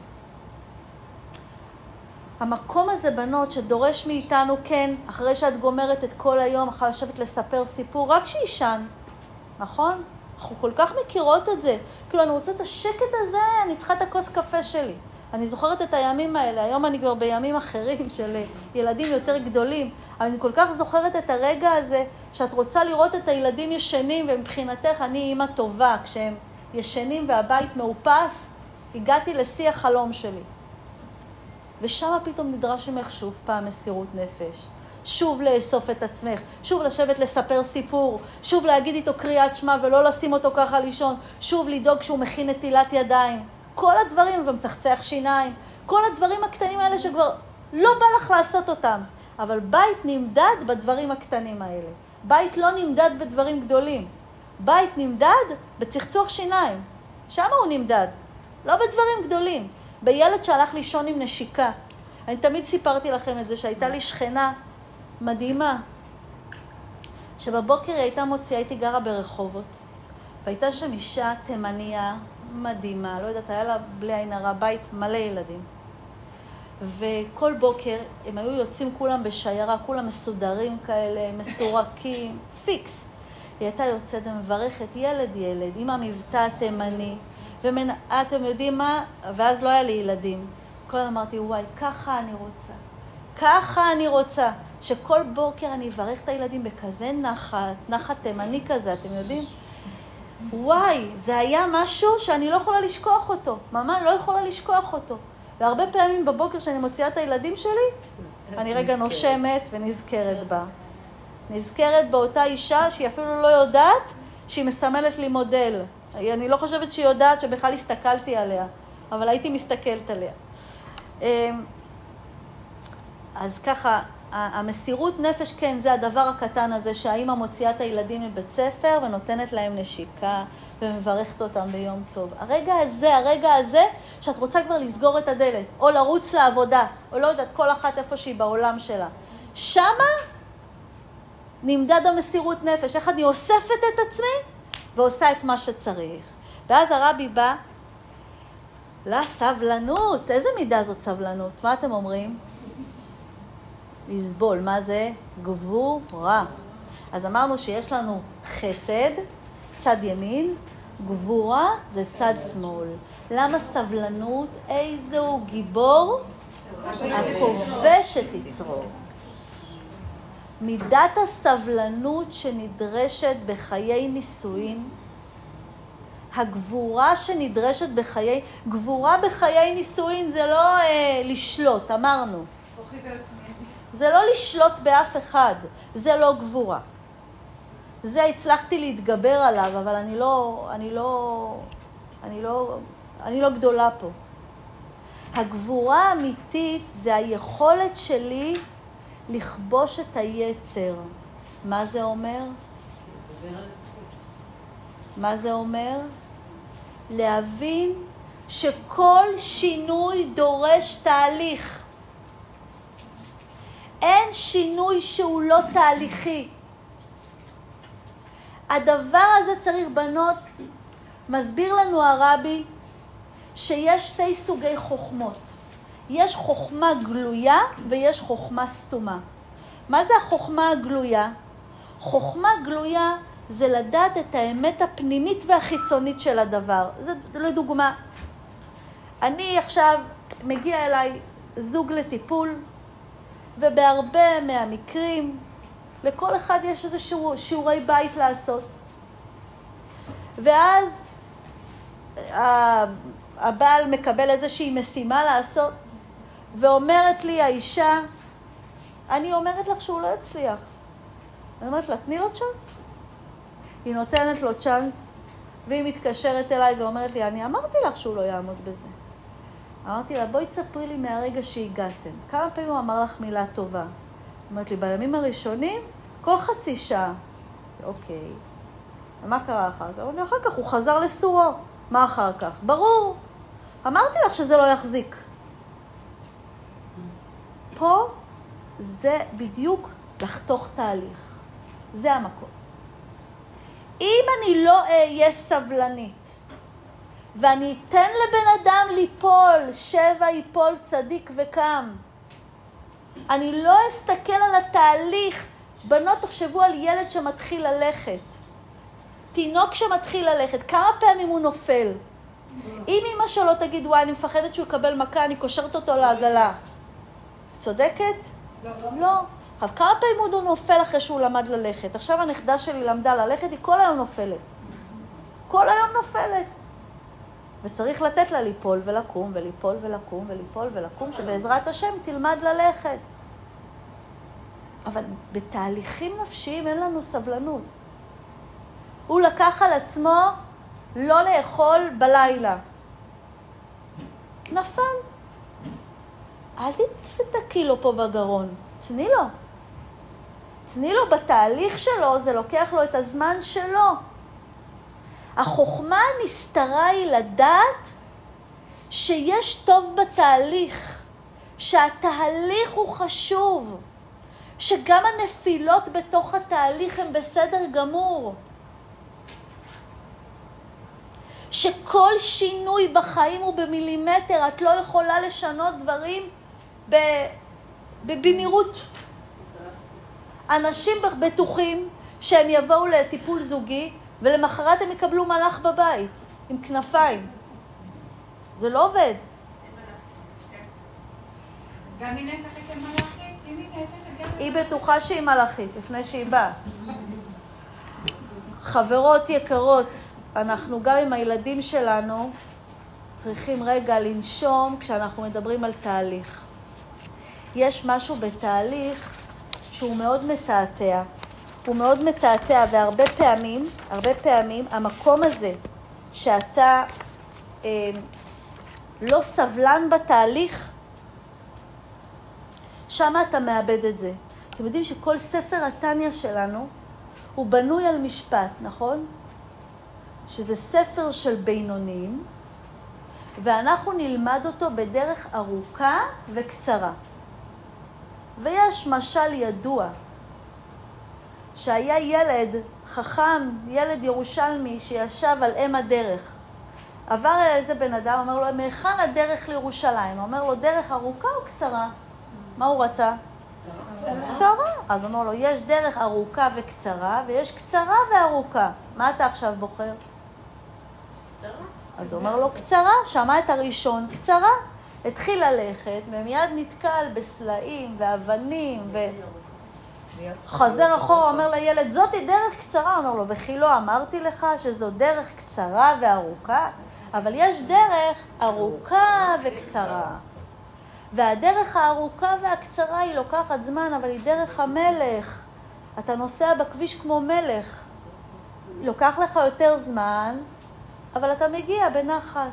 המקום הזה, בנות, שדורש מאיתנו, כן, אחרי שאת גומרת את כל היום, אחרי לשבת לספר סיפור, רק שישן, נכון? אנחנו כל כך מכירות את זה. כאילו, אני רוצה את השקט הזה, אני צריכה את הכוס קפה שלי. אני זוכרת את הימים האלה, היום אני כבר בימים אחרים של ילדים יותר גדולים, אבל אני כל כך זוכרת את הרגע הזה, שאת רוצה לראות את הילדים ישנים, ומבחינתך אני אימא טובה, כשהם ישנים והבית מאופס, הגעתי לשיא החלום שלי. ושם פתאום נדרש ממך שוב פעם מסירות נפש. שוב לאסוף את עצמך, שוב לשבת לספר סיפור, שוב להגיד איתו קריאת שמע ולא לשים אותו ככה לישון, שוב לדאוג שהוא מכין נטילת ידיים. כל הדברים, ומצחצח שיניים, כל הדברים הקטנים האלה שכבר לא בא לך לעשות אותם. אבל בית נמדד בדברים הקטנים האלה. בית לא נמדד בדברים גדולים. בית נמדד בצחצוח שיניים. שם הוא נמדד. לא בדברים גדולים. בילד שהלך לישון עם נשיקה. אני תמיד סיפרתי לכם את זה, שהייתה לי שכנה מדהימה, שבבוקר היא הייתה מוציאה, הייתי גרה ברחובות, והייתה שם אישה תימניה מדהימה, לא יודעת, היה לה בלי עין הרע בית מלא ילדים. וכל בוקר הם היו יוצאים כולם בשיירה, כולם מסודרים כאלה, מסורקים, פיקס. היא הייתה יוצאת ומברכת ילד ילד, עם המבטא התימני, ואתם יודעים מה? ואז לא היה לי ילדים. כל הזמן אמרתי, וואי, ככה אני רוצה. ככה אני רוצה. שכל בוקר אני אברך את הילדים בכזה נחת, נחת תימני כזה, אתם יודעים? וואי, זה היה משהו שאני לא יכולה לשכוח אותו. ממש לא יכולה לשכוח אותו. והרבה פעמים בבוקר שאני מוציאה את הילדים שלי, אני רגע נושמת ונזכרת בה. נזכרת באותה אישה שהיא אפילו לא יודעת שהיא מסמלת לי מודל. אני לא חושבת שהיא יודעת שבכלל הסתכלתי עליה, אבל הייתי מסתכלת עליה. אז ככה, המסירות נפש, כן, זה הדבר הקטן הזה שהאמא מוציאה את הילדים מבית ספר ונותנת להם נשיקה ומברכת אותם ביום טוב. הרגע הזה, הרגע הזה שאת רוצה כבר לסגור את הדלת, או לרוץ לעבודה, או לא יודעת, כל אחת איפה שהיא בעולם שלה. שמה נמדד המסירות נפש, איך אני אוספת את עצמי ועושה את מה שצריך. ואז הרבי בא לסבלנות. איזה מידה זאת סבלנות? מה אתם אומרים? לסבול. מה זה? גבורה. אז אמרנו שיש לנו חסד, צד ימין, גבורה זה צד שמאל. למה סבלנות? איזהו גיבור הכובש את יצרו. מידת הסבלנות שנדרשת בחיי נישואין, הגבורה שנדרשת בחיי, גבורה בחיי נישואין זה לא אה, לשלוט, אמרנו. זה לא לשלוט באף אחד, זה לא גבורה. זה הצלחתי להתגבר עליו, אבל אני לא, אני לא, אני לא, אני לא גדולה פה. הגבורה האמיתית זה היכולת שלי לכבוש את היצר. מה זה אומר? מה זה אומר? להבין שכל שינוי דורש תהליך. אין שינוי שהוא לא תהליכי. הדבר הזה צריך בנות, מסביר לנו הרבי, שיש שתי סוגי חוכמות. יש חוכמה גלויה ויש חוכמה סתומה. מה זה החוכמה הגלויה? חוכמה גלויה זה לדעת את האמת הפנימית והחיצונית של הדבר. זה לדוגמה, אני עכשיו מגיע אליי זוג לטיפול, ובהרבה מהמקרים, לכל אחד יש איזה שיעורי בית לעשות. ואז הבעל מקבל איזושהי משימה לעשות, ואומרת לי האישה, אני אומרת לך שהוא לא יצליח. אני אומרת לה, תני לו צ'אנס. היא נותנת לו צ'אנס, והיא מתקשרת אליי ואומרת לי, אני אמרתי לך שהוא לא יעמוד בזה. אמרתי לה, בואי תספרי לי מהרגע שהגעתם. כמה פעמים הוא אמר לך מילה טובה? אמרת לי, בימים הראשונים, כל חצי שעה. אוקיי. ומה קרה אחר כך? ואחר כך הוא חזר לסורו. מה אחר כך? ברור. אמרתי לך שזה לא יחזיק. פה זה בדיוק לחתוך תהליך. זה המקום. אם אני לא אהיה סבלנית, ואני אתן לבן אדם ליפול, שבע ייפול צדיק וקם, אני לא אסתכל על התהליך. בנות, תחשבו על ילד שמתחיל ללכת. תינוק שמתחיל ללכת, כמה פעמים הוא נופל? אם אמא שלו תגיד, וואי, אני מפחדת שהוא יקבל מכה, אני קושרת אותו לעגלה. צודקת? לא, לא. לא. עכשיו, כמה פעמים הוא נופל אחרי שהוא למד ללכת? עכשיו הנכדה שלי למדה ללכת, היא כל היום נופלת. כל היום נופלת. וצריך לתת לה ליפול ולקום, וליפול ולקום, וליפול ולקום, שבעזרת השם תלמד ללכת. אבל בתהליכים נפשיים אין לנו סבלנות. הוא לקח על עצמו לא לאכול בלילה. נפל. אל תתקי לו פה בגרון. תני לו. תני לו בתהליך שלו, זה לוקח לו את הזמן שלו. החוכמה הנסתרה היא לדעת שיש טוב בתהליך, שהתהליך הוא חשוב, שגם הנפילות בתוך התהליך הם בסדר גמור, שכל שינוי בחיים הוא במילימטר, את לא יכולה לשנות דברים ב... במהירות. אנשים בטוחים שהם יבואו לטיפול זוגי, ולמחרת הם יקבלו מלאך בבית, עם כנפיים. זה לא עובד. גם היא נתחת כמלאכית? אם היא נתחת גם... היא בטוחה שהיא מלאכית, לפני שהיא באה. חברות יקרות, אנחנו גם עם הילדים שלנו צריכים רגע לנשום כשאנחנו מדברים על תהליך. יש משהו בתהליך שהוא מאוד מתעתע. הוא מאוד מתעתע, והרבה פעמים, הרבה פעמים, המקום הזה שאתה אה, לא סבלן בתהליך, שם אתה מאבד את זה. אתם יודעים שכל ספר התניה שלנו הוא בנוי על משפט, נכון? שזה ספר של בינונים, ואנחנו נלמד אותו בדרך ארוכה וקצרה. ויש משל ידוע, שהיה ילד חכם, ילד ירושלמי, שישב על אם הדרך. עבר אל איזה בן אדם, אומר לו, מהיכן הדרך לירושלים? הוא אומר לו, דרך ארוכה או קצרה? מה הוא רצה? קצרה. אז הוא אומר לו, יש דרך ארוכה וקצרה, ויש קצרה וארוכה. מה אתה עכשיו בוחר? קצרה. אז הוא אומר לו, קצרה. שמע את הראשון, קצרה. התחיל ללכת, ומיד נתקל בסלעים ואבנים ו... חזר אחורה, אומר לילד, זאת דרך קצרה. אומר לו, וכי לא אמרתי לך שזו דרך קצרה וארוכה? אבל יש דרך ארוכה וקצרה. והדרך הארוכה והקצרה היא לוקחת זמן, אבל היא דרך המלך. אתה נוסע בכביש כמו מלך. לוקח לך יותר זמן, אבל אתה מגיע בנחת.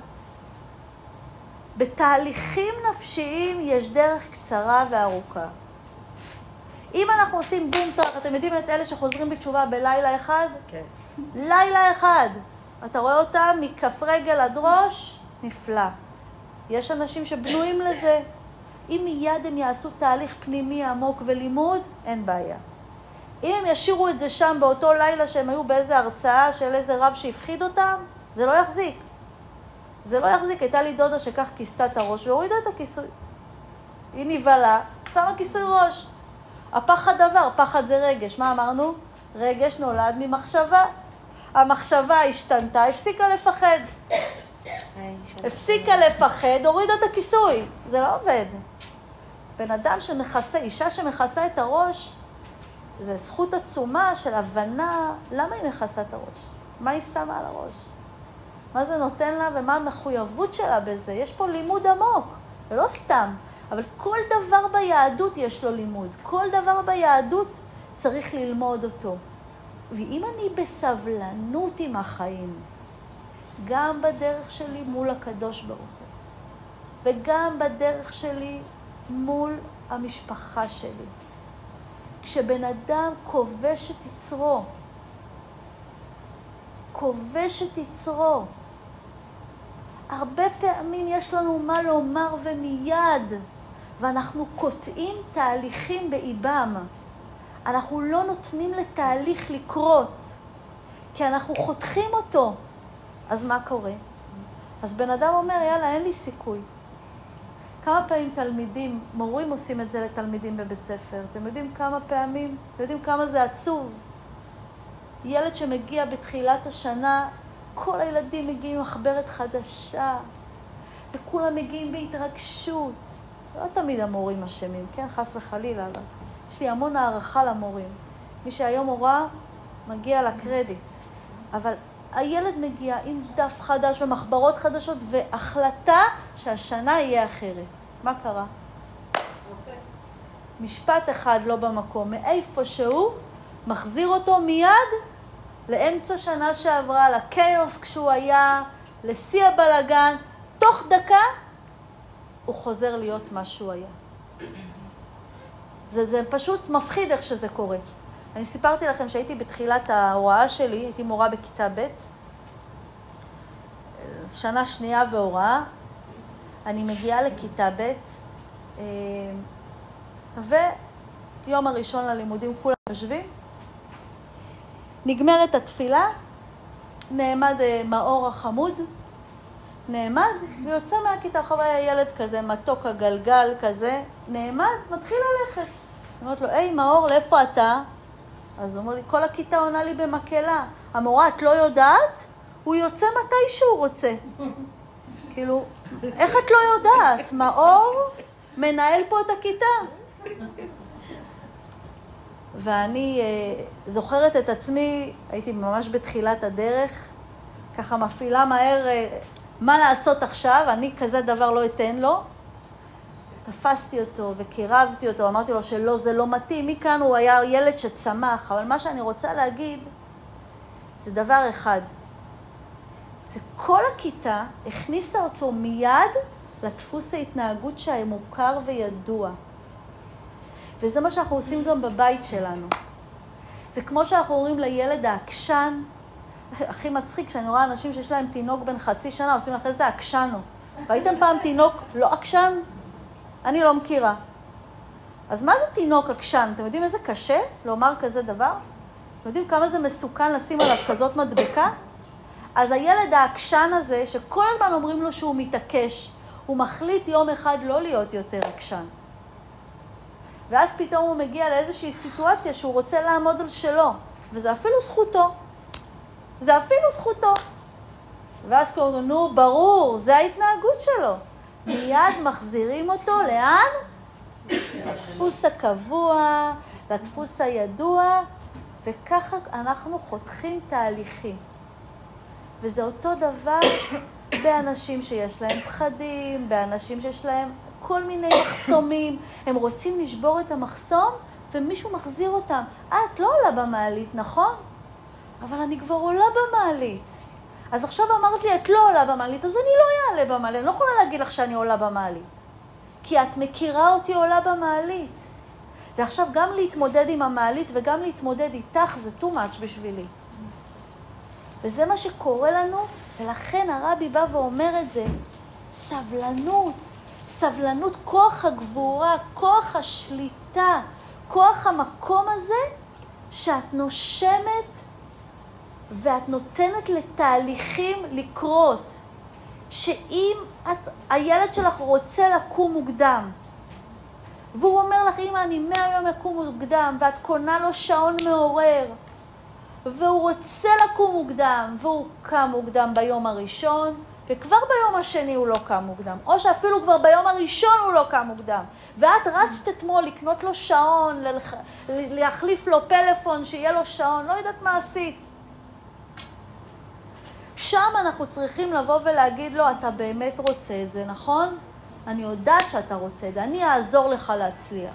בתהליכים נפשיים יש דרך קצרה וארוכה. אם אנחנו עושים בום טראח, אתם יודעים את אלה שחוזרים בתשובה בלילה אחד? כן. לילה אחד. אתה רואה אותם מכף רגל עד ראש? נפלא. יש אנשים שבנויים לזה. אם מיד הם יעשו תהליך פנימי עמוק ולימוד, אין בעיה. אם הם ישירו את זה שם באותו לילה שהם היו באיזה הרצאה של איזה רב שהפחיד אותם, זה לא יחזיק. זה לא יחזיק. הייתה לי דודה שכך כיסתה את הראש והורידה את הכיסוי. היא נבלה, שמה כיסוי ראש. הפחד עבר, פחד זה רגש. מה אמרנו? רגש נולד ממחשבה. המחשבה השתנתה, הפסיקה לפחד. הפסיקה לפחד, הורידה את הכיסוי. זה לא עובד. בן אדם שמכסה, אישה שמכסה את הראש, זה זכות עצומה של הבנה, למה היא מכסה את הראש? מה היא שמה על הראש? מה זה נותן לה ומה המחויבות שלה בזה? יש פה לימוד עמוק, ולא סתם. אבל כל דבר ביהדות יש לו לימוד. כל דבר ביהדות צריך ללמוד אותו. ואם אני בסבלנות עם החיים, גם בדרך שלי מול הקדוש ברוך הוא, וגם בדרך שלי מול המשפחה שלי, כשבן אדם כובש את יצרו, כובש את יצרו, הרבה פעמים יש לנו מה לומר ומיד, ואנחנו קוטעים תהליכים באיבם. אנחנו לא נותנים לתהליך לקרות, כי אנחנו חותכים אותו. אז מה קורה? אז בן אדם אומר, יאללה, אין לי סיכוי. כמה פעמים תלמידים, מורים עושים את זה לתלמידים בבית ספר. אתם יודעים כמה פעמים? אתם יודעים כמה זה עצוב? ילד שמגיע בתחילת השנה, וכל הילדים מגיעים עם מחברת חדשה, וכולם מגיעים בהתרגשות. לא תמיד המורים אשמים, כן? חס וחלילה. יש לי המון הערכה למורים. מי שהיום מורה מגיע לקרדיט. אבל הילד מגיע עם דף חדש ומחברות חדשות, והחלטה שהשנה יהיה אחרת. מה קרה? משפט אחד לא במקום. מאיפה שהוא מחזיר אותו מיד לאמצע שנה שעברה, לקאוס כשהוא היה, לשיא הבלגן. תוך דקה הוא חוזר להיות מה שהוא היה. זה, זה פשוט מפחיד איך שזה קורה. אני סיפרתי לכם שהייתי בתחילת ההוראה שלי, הייתי מורה בכיתה ב', שנה שנייה בהוראה, אני מגיעה לכיתה ב', ויום הראשון ללימודים כולם יושבים, נגמרת התפילה, נעמד מאור החמוד, נעמד ויוצא מהכיתה, חוויה ילד כזה, מתוק הגלגל כזה, נעמד, מתחיל ללכת. אני אומרת לו, היי מאור, לאיפה אתה? אז הוא אומר לי, כל הכיתה עונה לי במקלה. המורה, את לא יודעת? הוא יוצא מתי שהוא רוצה. כאילו, איך את לא יודעת? מאור מנהל פה את הכיתה. ואני אה, זוכרת את עצמי, הייתי ממש בתחילת הדרך, ככה מפעילה מהר, אה, מה לעשות עכשיו? אני כזה דבר לא אתן לו. תפסתי אותו וקירבתי אותו, אמרתי לו שלא, זה לא מתאים. מכאן הוא היה ילד שצמח, אבל מה שאני רוצה להגיד זה דבר אחד. זה כל הכיתה הכניסה אותו מיד לדפוס ההתנהגות שהמוכר וידוע. וזה מה שאנחנו עושים גם בבית שלנו. זה כמו שאנחנו אומרים לילד העקשן, הכי מצחיק שאני רואה אנשים שיש להם תינוק בן חצי שנה, עושים לך איזה עקשנו. ראיתם פעם תינוק לא עקשן? אני לא מכירה. אז מה זה תינוק עקשן? אתם יודעים איזה קשה לומר כזה דבר? אתם יודעים כמה זה מסוכן לשים עליו כזאת מדבקה? אז הילד העקשן הזה, שכל הזמן אומרים לו שהוא מתעקש, הוא מחליט יום אחד לא להיות יותר עקשן. ואז פתאום הוא מגיע לאיזושהי סיטואציה שהוא רוצה לעמוד על שלו, וזה אפילו זכותו. זה אפילו זכותו. ואז קוראים, נו, ברור, זה ההתנהגות שלו. מיד מחזירים אותו, לאן? לדפוס הקבוע, לדפוס הידוע, וככה אנחנו חותכים תהליכים. וזה אותו דבר באנשים שיש להם פחדים, באנשים שיש להם כל מיני מחסומים. הם רוצים לשבור את המחסום, ומישהו מחזיר אותם. את לא עולה במעלית, נכון? אבל אני כבר עולה במעלית. אז עכשיו אמרת לי, את לא עולה במעלית, אז אני לא אעלה במעלית. אני לא יכולה להגיד לך שאני עולה במעלית. כי את מכירה אותי עולה במעלית. ועכשיו גם להתמודד עם המעלית וגם להתמודד איתך זה too much בשבילי. וזה מה שקורה לנו, ולכן הרבי בא ואומר את זה. סבלנות, סבלנות, כוח הגבורה, כוח השליטה, כוח המקום הזה שאת נושמת ואת נותנת לתהליכים לקרות. שאם את, הילד שלך רוצה לקום מוקדם, והוא אומר לך, אמא, אני מהיום יקום מוקדם, ואת קונה לו שעון מעורר, והוא רוצה לקום מוקדם, והוא קם מוקדם ביום הראשון, וכבר ביום השני הוא לא קם מוקדם, או שאפילו כבר ביום הראשון הוא לא קם מוקדם, ואת רצת אתמול לקנות לו שעון, ללח... להחליף לו פלאפון, שיהיה לו שעון, לא יודעת מה עשית. שם אנחנו צריכים לבוא ולהגיד לו, אתה באמת רוצה את זה, נכון? אני יודעת שאתה רוצה את זה, אני אעזור לך להצליח.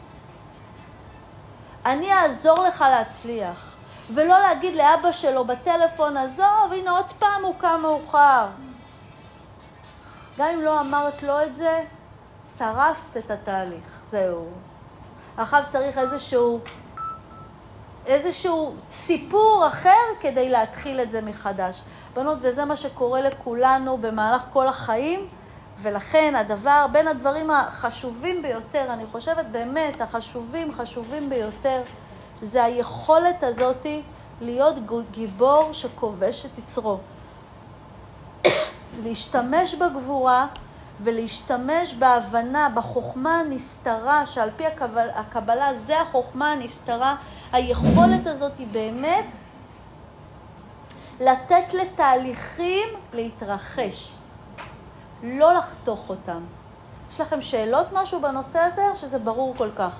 אני אעזור לך להצליח. ולא להגיד לאבא שלו בטלפון, עזוב, הנה עוד פעם הוא קם מאוחר. גם אם לא אמרת לו את זה, שרפת את התהליך, זהו. עכשיו צריך איזשהו, איזשהו סיפור אחר כדי להתחיל את זה מחדש. בנות, וזה מה שקורה לכולנו במהלך כל החיים, ולכן הדבר, בין הדברים החשובים ביותר, אני חושבת באמת, החשובים, חשובים ביותר, זה היכולת הזאת להיות גיבור שכובש את יצרו. להשתמש בגבורה ולהשתמש בהבנה, בחוכמה הנסתרה, שעל פי הקבלה, הקבלה זה החוכמה הנסתרה, היכולת הזאת היא באמת לתת לתהליכים להתרחש, לא לחתוך אותם. יש לכם שאלות משהו בנושא הזה, או שזה ברור כל כך?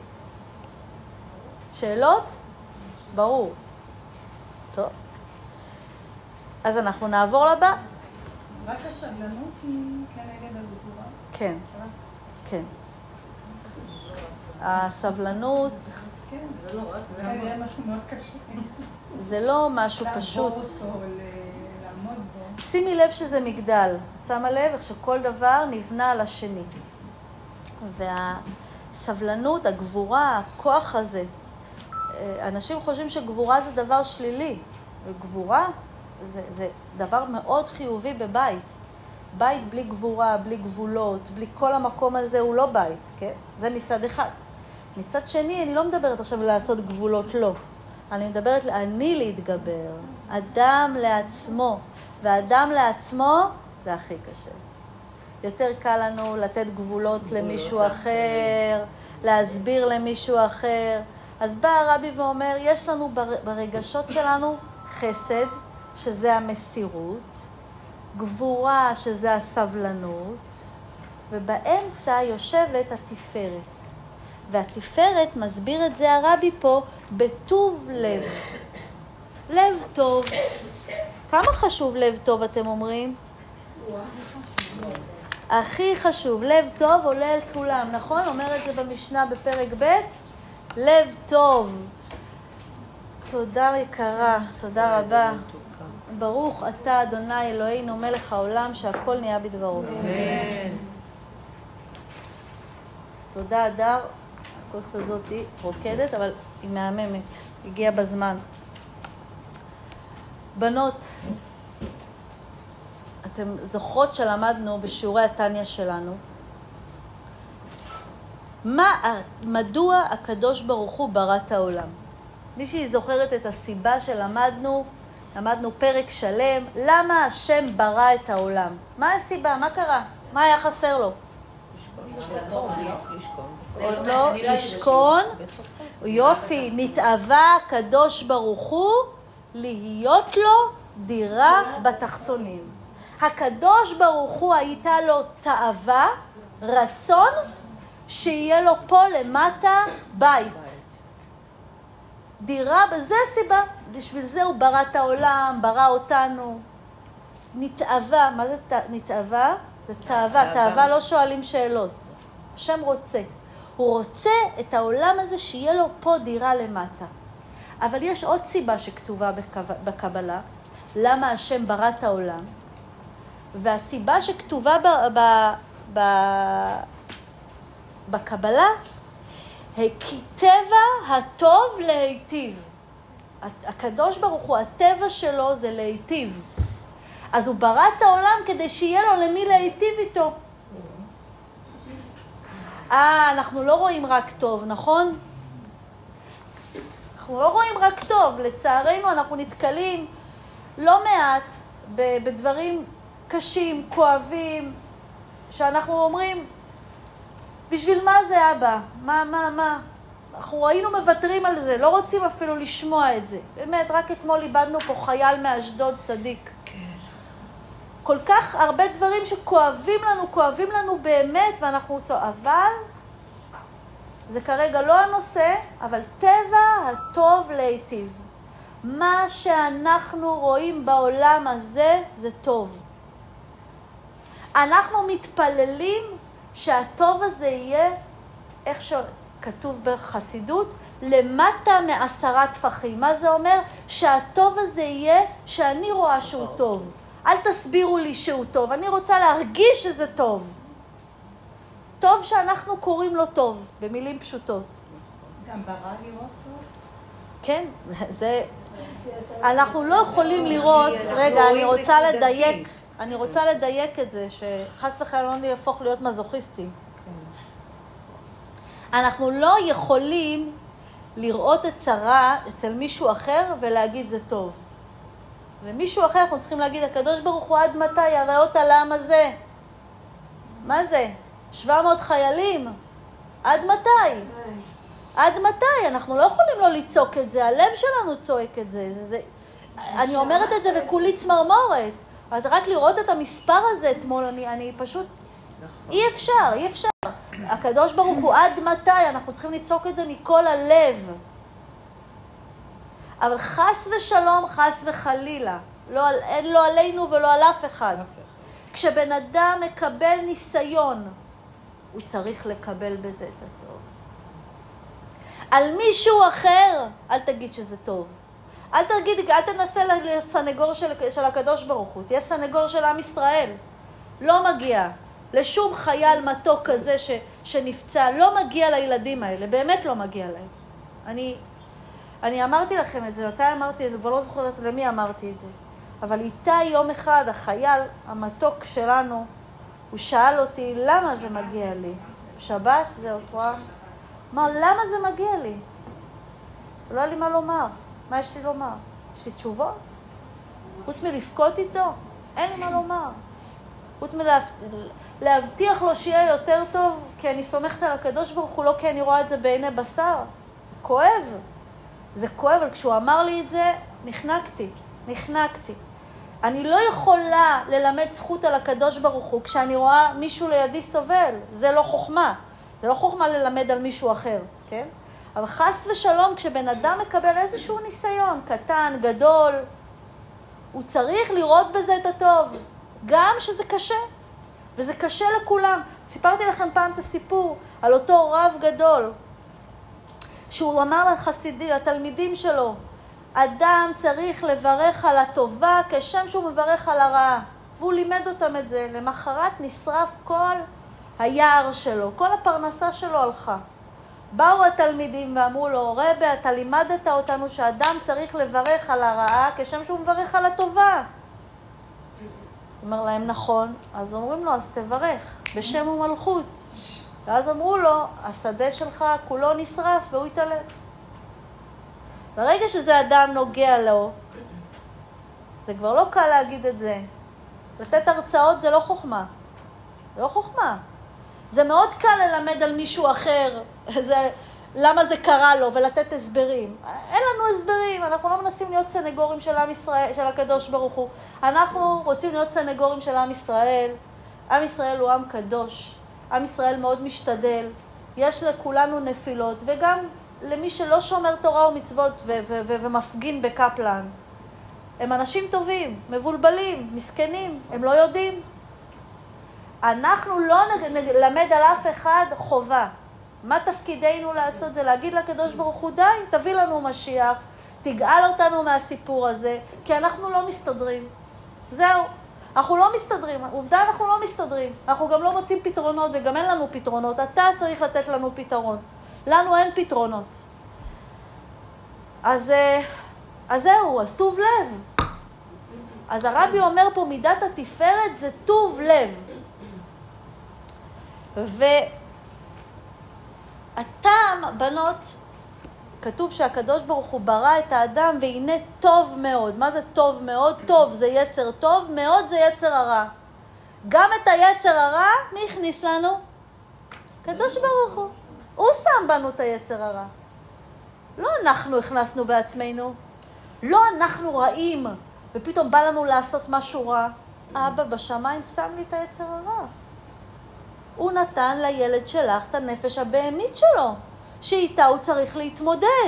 שאלות? ברור. טוב. אז אנחנו נעבור לבא. רק הסבלנות היא כנגד הגבורה. כן, כן. הסבלנות... כן, זה לא רק, זה היה משהו מאוד קשה. זה לא משהו פשוט. לעבור אותו, לעמוד בו. שימי לב שזה מגדל. שמה לב איך שכל דבר נבנה על השני. והסבלנות, הגבורה, הכוח הזה, אנשים חושבים שגבורה זה דבר שלילי. וגבורה זה, זה דבר מאוד חיובי בבית. בית בלי גבורה, בלי גבולות, בלי כל המקום הזה הוא לא בית, כן? זה מצד אחד. מצד שני, אני לא מדברת עכשיו לעשות גבולות, לא. אני מדברת אני להתגבר, אדם לעצמו. ואדם לעצמו זה הכי קשה. יותר קל לנו לתת גבולות למישהו אחר, להסביר למישהו אחר. אז בא הרבי ואומר, יש לנו ברגשות שלנו חסד, שזה המסירות, גבורה, שזה הסבלנות, ובאמצע יושבת התפארת. והתפארת, מסביר את זה הרבי פה, בטוב לב. לב טוב. כמה חשוב לב טוב, אתם אומרים? הכי חשוב. לב טוב עולה על כולם, נכון? אומר את זה במשנה בפרק ב', לב טוב. תודה יקרה, תודה רבה. ברוך אתה, אדוני אלוהינו, מלך העולם, שהכל נהיה בדברו. אמן. תודה, אדר. הכוס הזאת היא רוקדת, אבל היא מהממת. הגיעה בזמן. בנות, אתם זוכרות שלמדנו בשיעורי התניה שלנו, מה, מדוע הקדוש ברוך הוא ברא את העולם? מישהי זוכרת את הסיבה שלמדנו, למדנו פרק שלם, למה השם ברא את העולם? מה הסיבה? מה קרה? מה היה חסר לו? עוד לא, לשכון, יופי, נתאווה הקדוש ברוך הוא להיות לו דירה בתחתונים. הקדוש ברוך הוא הייתה לו תאווה, רצון, שיהיה לו פה למטה בית. דירה, זה הסיבה. בשביל זה הוא ברא את העולם, ברא אותנו. נתאווה, מה זה נתאווה? זה תאווה. תאווה לא שואלים שאלות. השם רוצה. הוא רוצה את העולם הזה שיהיה לו פה דירה למטה. אבל יש עוד סיבה שכתובה בקבלה, למה השם ברא את העולם. והסיבה שכתובה ב, ב, ב, בקבלה, כי טבע הטוב להיטיב. הקדוש ברוך הוא, הטבע שלו זה להיטיב. אז הוא ברא את העולם כדי שיהיה לו למי להיטיב איתו. אה, אנחנו לא רואים רק טוב, נכון? אנחנו לא רואים רק טוב. לצערנו אנחנו נתקלים לא מעט בדברים קשים, כואבים, שאנחנו אומרים, בשביל מה זה אבא? מה, מה, מה? אנחנו היינו מוותרים על זה, לא רוצים אפילו לשמוע את זה. באמת, רק אתמול איבדנו פה חייל מאשדוד צדיק. כן. כל כך הרבה דברים שכואבים לנו, כואבים לנו באמת, ואנחנו רוצים, אבל זה כרגע לא הנושא, אבל טבע הטוב להיטיב. מה שאנחנו רואים בעולם הזה זה טוב. אנחנו מתפללים שהטוב הזה יהיה, איך שכתוב בחסידות, למטה מעשרה טפחים. מה זה אומר? שהטוב הזה יהיה שאני רואה שהוא טוב. אל תסבירו לי שהוא טוב, אני רוצה להרגיש שזה טוב. טוב שאנחנו קוראים לו טוב, במילים פשוטות. גם ברא לראות טוב? כן, זה... אנחנו לא יכולים לראות, רגע, אני רוצה לדייק, אני רוצה לדייק את זה, שחס וחלילה לא נהפוך להיות מזוכיסטים. אנחנו לא יכולים לראות את צרה אצל מישהו אחר ולהגיד זה טוב. למישהו אחר אנחנו צריכים להגיד, הקדוש ברוך הוא עד מתי יראה אותה לעם הזה? מה זה? שבע מאות חיילים? עד מתי? עד מתי? אנחנו לא יכולים לא לצעוק את זה, הלב שלנו צועק את זה. זה, זה אני אומרת את זה וכולי צמרמורת. רק לראות את המספר הזה אתמול, אני, אני פשוט... אי אפשר, אי אפשר. הקדוש ברוך הוא עד מתי? אנחנו צריכים לצעוק את זה מכל הלב. אבל חס ושלום, חס וחלילה. לא, אין לא עלינו ולא על אף אחד. כשבן אדם מקבל ניסיון, הוא צריך לקבל בזה את הטוב. על מישהו אחר, אל תגיד שזה טוב. אל תגיד, אל תנסה לסנגור של, של הקדוש ברוך הוא. תהיה סנגור של עם ישראל. לא מגיע. לשום חייל מתוק כזה ש, שנפצע, לא מגיע לילדים האלה. באמת לא מגיע להם. אני, אני אמרתי לכם את זה, מתי אמרתי את זה, אבל לא זוכרת למי אמרתי את זה. אבל איתה יום אחד, החייל המתוק שלנו, הוא שאל אותי, למה זה מגיע לי? שבת, זה אותו עם. אמר, למה זה מגיע לי? לא היה לי מה לומר. מה יש לי לומר? יש לי תשובות? חוץ מלפקות איתו? אין לי מה לומר. חוץ מלהבטיח לו שיהיה יותר טוב, כי אני סומכת על הקדוש ברוך הוא, לא כי אני רואה את זה בעיני בשר. כואב. זה כואב, אבל כשהוא אמר לי את זה, נחנקתי. נחנקתי. אני לא יכולה ללמד זכות על הקדוש ברוך הוא כשאני רואה מישהו לידי סובל. זה לא חוכמה. זה לא חוכמה ללמד על מישהו אחר, כן? אבל חס ושלום, כשבן אדם מקבל איזשהו ניסיון, קטן, גדול, הוא צריך לראות בזה את הטוב. גם שזה קשה. וזה קשה לכולם. סיפרתי לכם פעם את הסיפור על אותו רב גדול, שהוא אמר לחסידים, לתלמידים שלו, אדם צריך לברך על הטובה כשם שהוא מברך על הרעה. והוא לימד אותם את זה. למחרת נשרף כל היער שלו, כל הפרנסה שלו הלכה. באו התלמידים ואמרו לו, רבי, אתה לימדת אותנו שאדם צריך לברך על הרעה כשם שהוא מברך על הטובה. הוא אומר להם, נכון. אז אומרים לו, אז תברך, בשם ומלכות. ואז אמרו לו, השדה שלך כולו נשרף והוא יתעלף. ברגע שזה אדם נוגע לו, זה כבר לא קל להגיד את זה. לתת הרצאות זה לא חוכמה. זה לא חוכמה. זה מאוד קל ללמד על מישהו אחר, זה, למה זה קרה לו, ולתת הסברים. אין לנו הסברים, אנחנו לא מנסים להיות סנגורים של עם ישראל, של הקדוש ברוך הוא. אנחנו רוצים להיות סנגורים של עם ישראל. עם ישראל הוא עם קדוש. עם ישראל מאוד משתדל. יש לכולנו נפילות, וגם למי שלא שומר תורה ומצוות ו- ו- ו- ומפגין בקפלן. הם אנשים טובים, מבולבלים, מסכנים, הם לא יודעים. אנחנו לא נלמד על אף אחד חובה. מה תפקידנו לעשות? זה להגיד לקדוש ברוך הוא, די, תביא לנו משיח, תגאל אותנו מהסיפור הזה, כי אנחנו לא מסתדרים. זהו, אנחנו לא מסתדרים, עובדה אנחנו לא מסתדרים. אנחנו גם לא מוצאים פתרונות וגם אין לנו פתרונות. אתה צריך לתת לנו פתרון. לנו אין פתרונות. אז, אז זהו, אז טוב לב. אז הרבי אומר פה, מידת התפארת זה טוב לב. והטעם, בנות, כתוב שהקדוש ברוך הוא ברא את האדם והנה טוב מאוד. מה זה טוב מאוד? טוב זה יצר טוב, מאוד זה יצר הרע. גם את היצר הרע, מי הכניס לנו? קדוש ברוך הוא. הוא שם בנו את היצר הרע. לא אנחנו הכנסנו בעצמנו. לא אנחנו רעים, ופתאום בא לנו לעשות משהו רע. אבא בשמיים שם לי את היצר הרע. הוא נתן לילד שלך את הנפש הבהמית שלו, שאיתה הוא צריך להתמודד.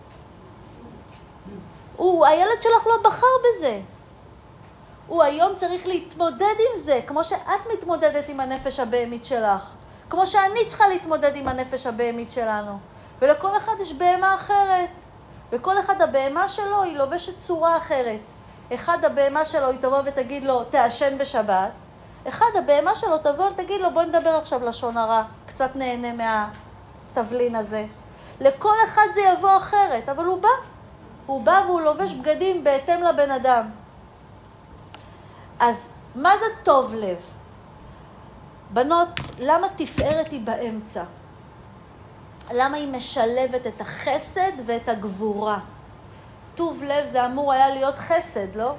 הוא, הילד שלך לא בחר בזה. הוא היום צריך להתמודד עם זה, כמו שאת מתמודדת עם הנפש הבהמית שלך. כמו שאני צריכה להתמודד עם הנפש הבהמית שלנו. ולכל אחד יש בהמה אחרת. וכל אחד הבהמה שלו היא לובשת צורה אחרת. אחד הבהמה שלו היא תבוא ותגיד לו, תעשן בשבת. אחד הבהמה שלו תבוא ותגיד לו, בוא נדבר עכשיו לשון הרע. קצת נהנה מהתבלין הזה. לכל אחד זה יבוא אחרת, אבל הוא בא. הוא בא והוא לובש בגדים בהתאם לבן אדם. אז מה זה טוב לב? בנות, למה תפארת היא באמצע? למה היא משלבת את החסד ואת הגבורה? טוב לב זה אמור היה להיות חסד, לא?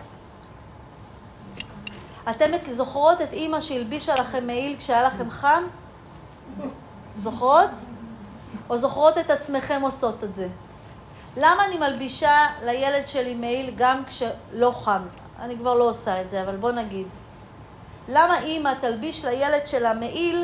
אתם זוכרות את אמא שהלבישה לכם מעיל כשהיה לכם חם? זוכרות? או זוכרות את עצמכם עושות את זה? למה אני מלבישה לילד שלי מעיל גם כשלא חם? אני כבר לא עושה את זה, אבל בוא נגיד. למה אמא תלביש לילד שלה מעיל,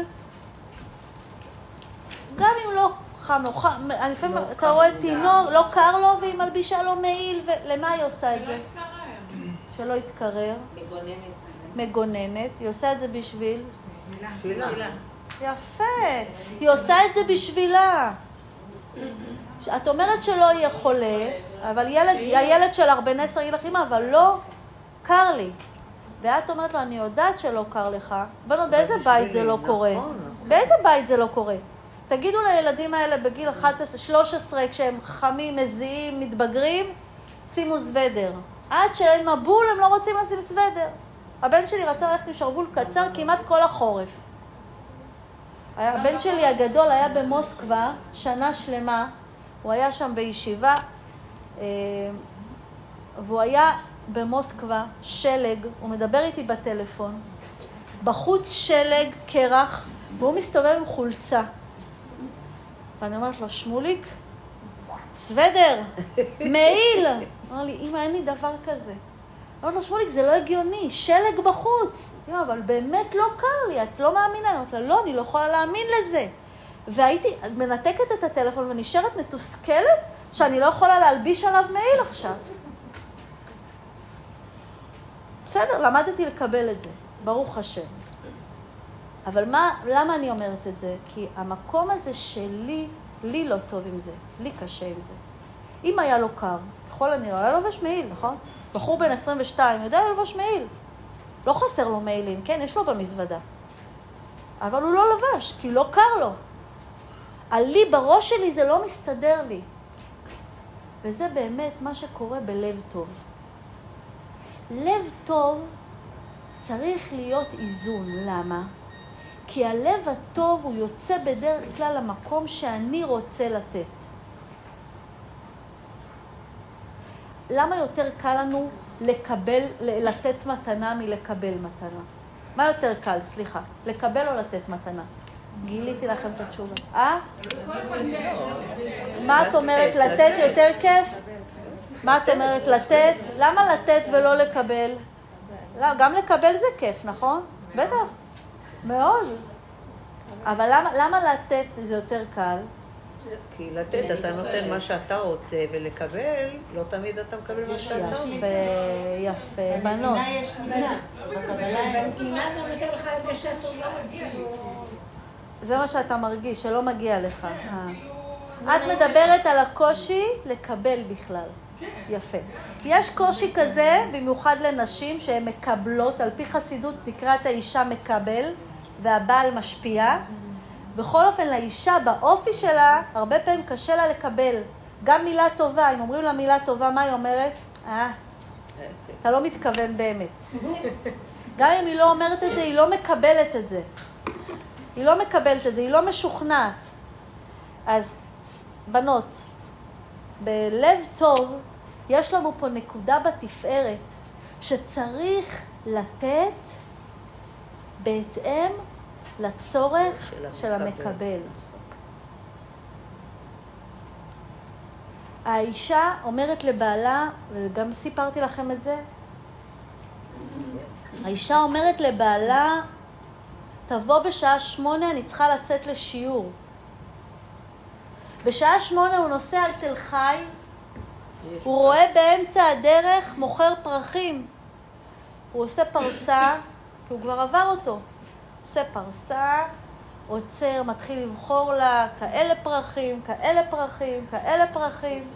גם אם לא חם לו, חם, לפעמים אתה רואה תינוק, לא קר לו, והיא מלבישה לו מעיל, ולמה היא עושה את זה? שלא יתקרר. מגוננת. מגוננת. היא עושה את זה בשביל? בשבילה. יפה. היא עושה את זה בשבילה. את אומרת שלא יהיה חולה, אבל ילד, הילד שלך בן עשר יגיד לך, אמא, אבל לא קר לי. ואת אומרת לו, אני יודעת שלא קר לך. בנו, באיזה בית זה לא קורה? באיזה בית זה לא קורה? תגידו לילדים האלה בגיל אחת עשרה שלוש עשרה, כשהם חמים, מזיעים, מתבגרים, שימו סוודר. עד שאין מבול, הם לא רוצים לשים סוודר. הבן שלי רצה ללכת עם שרוול קצר כמעט כל החורף. הבן שלי הגדול היה במוסקבה שנה שלמה, הוא היה שם בישיבה, והוא היה במוסקבה, שלג, הוא מדבר איתי בטלפון, בחוץ שלג, קרח, והוא מסתובב עם חולצה. ואני אומרת לו, שמוליק, סוודר, מעיל. הוא אומר לי, אמא, אין לי דבר כזה. אמרת לו, שמוליק, זה לא הגיוני, שלג בחוץ. יו, אבל באמת לא קר לי, את לא מאמינה. אני אומרת לה, לא, אני לא יכולה להאמין לזה. והייתי מנתקת את הטלפון ונשארת מתוסכלת שאני לא יכולה להלביש עליו מעיל עכשיו. בסדר, למדתי לקבל את זה, ברוך השם. אבל מה, למה אני אומרת את זה? כי המקום הזה שלי, לי לא טוב עם זה, לי קשה עם זה. אם היה לו קר, ככל הנראה, היה לובש מעיל, נכון? בחור בן עשרים ושתיים, יודע ללבוש מעיל. לא חסר לו מעילים, כן? יש לו במזוודה. אבל הוא לא לבש, כי לא קר לו. על לי, בראש שלי, זה לא מסתדר לי. וזה באמת מה שקורה בלב טוב. לב טוב צריך להיות איזון. למה? כי הלב הטוב הוא יוצא בדרך כלל למקום שאני רוצה לתת. למה יותר קל לנו לקבל, לתת מתנה מלקבל מתנה? מה יותר קל, סליחה? לקבל או לתת מתנה? גיליתי לכם את התשובה. אה? מה את אומרת, לתת יותר כיף? מה את אומרת, לתת? למה לתת ולא לקבל? לא, גם לקבל זה כיף, נכון? בטח. מאוד. אבל למה, למה לתת זה יותר קל? כי לתת אתה נותן מה שאתה רוצה, ולקבל, לא תמיד אתה מקבל מה שאתה רוצה. יפה, יפה, בנות. בנתינה יש נינה. בנתינה זה נותן לך הרגשה טוב, לא מגיע לי. זה מה שאתה מרגיש, שלא מגיע לך. את מדברת על הקושי לקבל בכלל. יפה. יש קושי כזה, במיוחד לנשים שהן מקבלות, על פי חסידות נקראת האישה מקבל, והבעל משפיע. בכל אופן, לאישה, באופי שלה, הרבה פעמים קשה לה לקבל. גם מילה טובה, אם אומרים לה מילה טובה, מה היא אומרת? אה, אתה לא מתכוון באמת. גם אם היא לא אומרת את זה, היא לא מקבלת את זה. היא לא מקבלת את זה, היא לא משוכנעת. אז, בנות, בלב טוב, יש לנו פה נקודה בתפארת, שצריך לתת בהתאם לצורך של המקבל. האישה אומרת לבעלה, וגם סיפרתי לכם את זה, האישה אומרת לבעלה, תבוא בשעה שמונה, אני צריכה לצאת לשיעור. בשעה שמונה הוא נוסע על תל חי, הוא רואה באמצע הדרך מוכר פרחים. הוא עושה פרסה, כי הוא כבר עבר אותו. עושה פרסה, עוצר, מתחיל לבחור לה כאלה פרחים, כאלה פרחים, כאלה פרחים.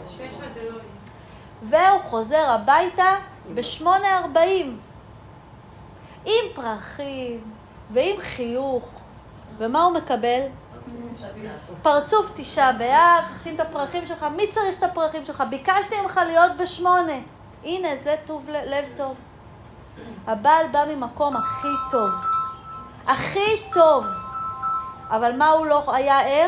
והוא חוזר הביתה בשמונה ארבעים. עם פרחים ועם חיוך. ומה הוא מקבל? פרצוף תשעה באב, שים את הפרחים שלך. מי צריך את הפרחים שלך? ביקשתי ממך להיות בשמונה. הנה, זה טוב לב טוב. הבעל בא ממקום הכי טוב. הכי טוב. אבל מה הוא לא היה ער?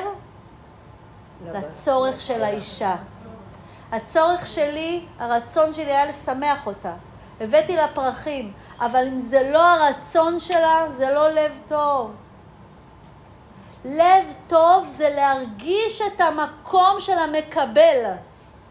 לצורך של האישה. הצורך שלי, הרצון שלי היה לשמח אותה. הבאתי לה פרחים. אבל אם זה לא הרצון שלה, זה לא לב טוב. לב טוב זה להרגיש את המקום של המקבל.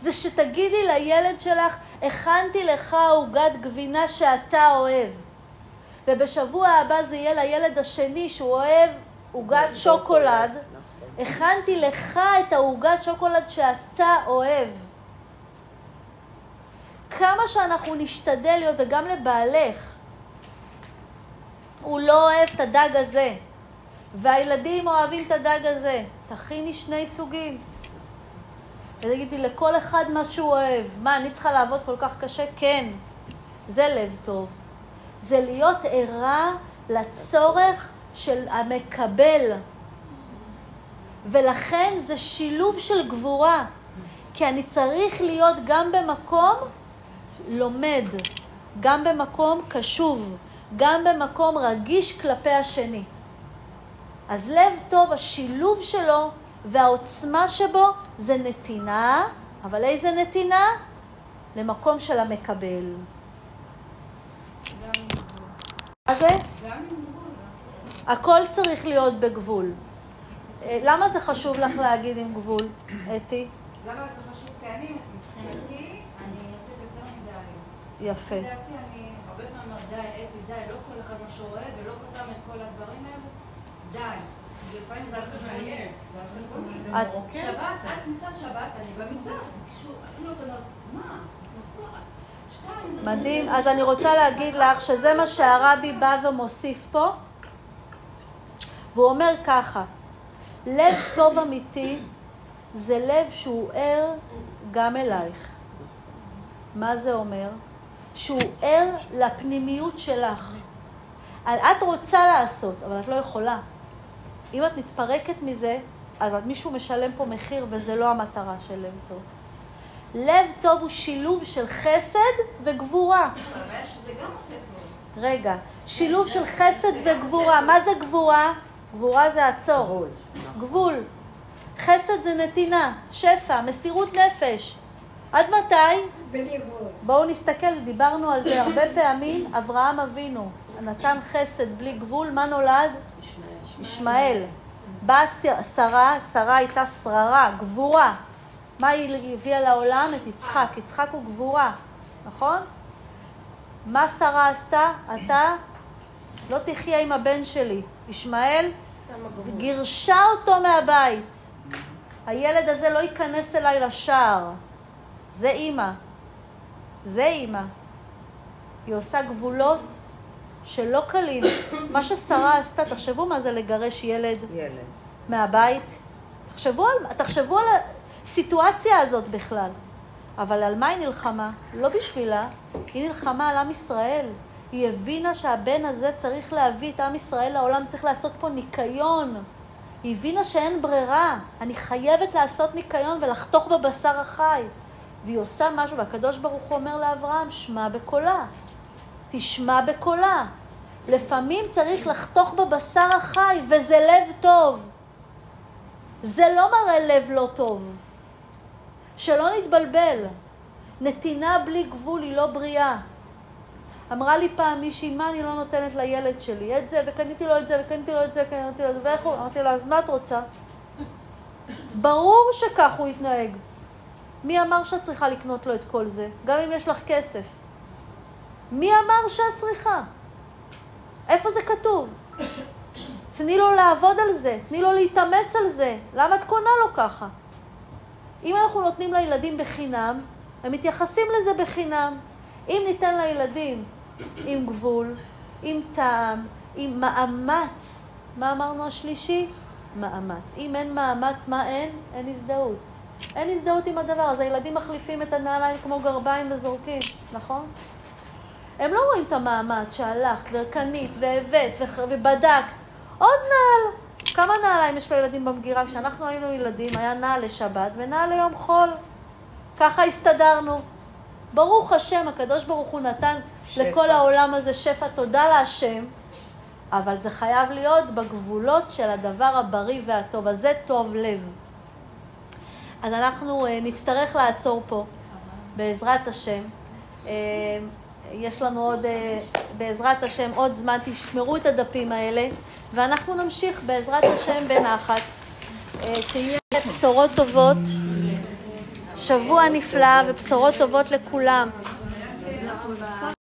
זה שתגידי לילד שלך, הכנתי לך עוגת גבינה שאתה אוהב. ובשבוע הבא זה יהיה לילד השני שהוא אוהב עוגת שוקולד. הכנתי לך את העוגת שוקולד שאתה אוהב. כמה שאנחנו נשתדל להיות, וגם לבעלך, הוא לא אוהב את הדג הזה, והילדים אוהבים את הדג הזה. תכיני שני סוגים. ותגידי לכל אחד מה שהוא אוהב. מה, אני צריכה לעבוד כל כך קשה? כן. זה לב טוב. זה להיות ערה לצורך של המקבל. ולכן זה שילוב של גבורה. כי אני צריך להיות גם במקום לומד, גם במקום קשוב, גם במקום רגיש כלפי השני. אז לב טוב, השילוב שלו והעוצמה שבו זה נתינה, אבל איזה נתינה? למקום של המקבל. מה זה? הכל צריך להיות בגבול. למה זה חשוב לך להגיד עם גבול, אתי? למה זה חשוב? כי אני, מבחינתי, אני יוצאת יותר מדי. יפה. לדעתי, אני הרבה פעמים אומרת, די, אתי, די, לא כל אחד מה שאוהב, ולא כל פעם את כל הדברים האלה. די. לפעמים זה על חשבוני. זה על חשבוני. שבת, עד כניסת שבת, אני במדבר, זה קשור. אני לא אומרת, מה? מדהים. אז אני רוצה להגיד לך שזה מה שהרבי בא ומוסיף פה. והוא אומר ככה, לב טוב אמיתי זה לב שהוא ער גם אלייך. מה זה אומר? שהוא ער לפנימיות שלך. את רוצה לעשות, אבל את לא יכולה. אם את מתפרקת מזה, אז מישהו משלם פה מחיר, וזה לא המטרה של לב טוב. לב טוב הוא שילוב של חסד וגבורה. אבל שזה גם עושה טוב. רגע, שילוב של חסד וגבורה. מה זה גבורה? גבורה זה עצור. גבול. חסד זה נתינה, שפע, מסירות נפש. עד מתי? בלי גבול. בואו נסתכל, דיברנו על זה הרבה פעמים. אברהם אבינו נתן חסד בלי גבול. מה נולד? ישמעאל. באה שרה, שרה הייתה שררה, גבורה. מה היא הביאה לעולם? את יצחק. יצחק הוא גבורה, נכון? מה שרה עשתה? אתה לא תחיה עם הבן שלי. ישמעאל גירשה אותו מהבית. הילד הזה לא ייכנס אליי לשער. זה אימא. זה אימא. היא עושה גבולות שלא קלים. מה ששרה עשתה, תחשבו מה זה לגרש ילד, ילד. מהבית. תחשבו על, תחשבו על הסיטואציה הזאת בכלל. אבל על מה היא נלחמה? לא בשבילה. היא נלחמה על עם ישראל. היא הבינה שהבן הזה צריך להביא את עם ישראל לעולם, צריך לעשות פה ניקיון. היא הבינה שאין ברירה. אני חייבת לעשות ניקיון ולחתוך בבשר החי. והיא עושה משהו, והקדוש ברוך הוא אומר לאברהם, שמע בקולה. תשמע בקולה. לפעמים צריך לחתוך בבשר החי, וזה לב טוב. זה לא מראה לב לא טוב. שלא נתבלבל. נתינה בלי גבול היא לא בריאה. אמרה לי פעם מישהי, מה אני לא נותנת לילד שלי? את זה, וקניתי לו את זה, וקניתי לו את זה, וקניתי לו את זה, ואיך הוא? אמרתי לה, אז מה את רוצה? ברור שכך הוא יתנהג. מי אמר שאת צריכה לקנות לו את כל זה? גם אם יש לך כסף. מי אמר שאת צריכה? איפה זה כתוב? תני לו לעבוד על זה, תני לו להתאמץ על זה. למה את קונה לו ככה? אם אנחנו נותנים לילדים בחינם, הם מתייחסים לזה בחינם. אם ניתן לילדים עם גבול, עם טעם, עם מאמץ, מה אמרנו השלישי? מאמץ. אם אין מאמץ, מה אין? אין הזדהות. אין הזדהות עם הדבר, אז הילדים מחליפים את הנעליים כמו גרביים וזורקים, נכון? הם לא רואים את המאמץ שהלכת וקנית והבאת ובדקת. עוד נעל. כמה נעליים יש לילדים במגירה? כשאנחנו היינו ילדים, היה נעל לשבת ונעל ליום חול. ככה הסתדרנו. ברוך השם, הקדוש ברוך הוא נתן שפע. לכל העולם הזה שפע, תודה להשם, אבל זה חייב להיות בגבולות של הדבר הבריא והטוב, אז זה טוב לב. אז אנחנו נצטרך לעצור פה, בעזרת השם. יש לנו עוד, בעזרת השם, עוד זמן, תשמרו את הדפים האלה, ואנחנו נמשיך בעזרת השם בנחת. שיהיה בשורות טובות. שבוע נפלא ובשורות טובות לכולם.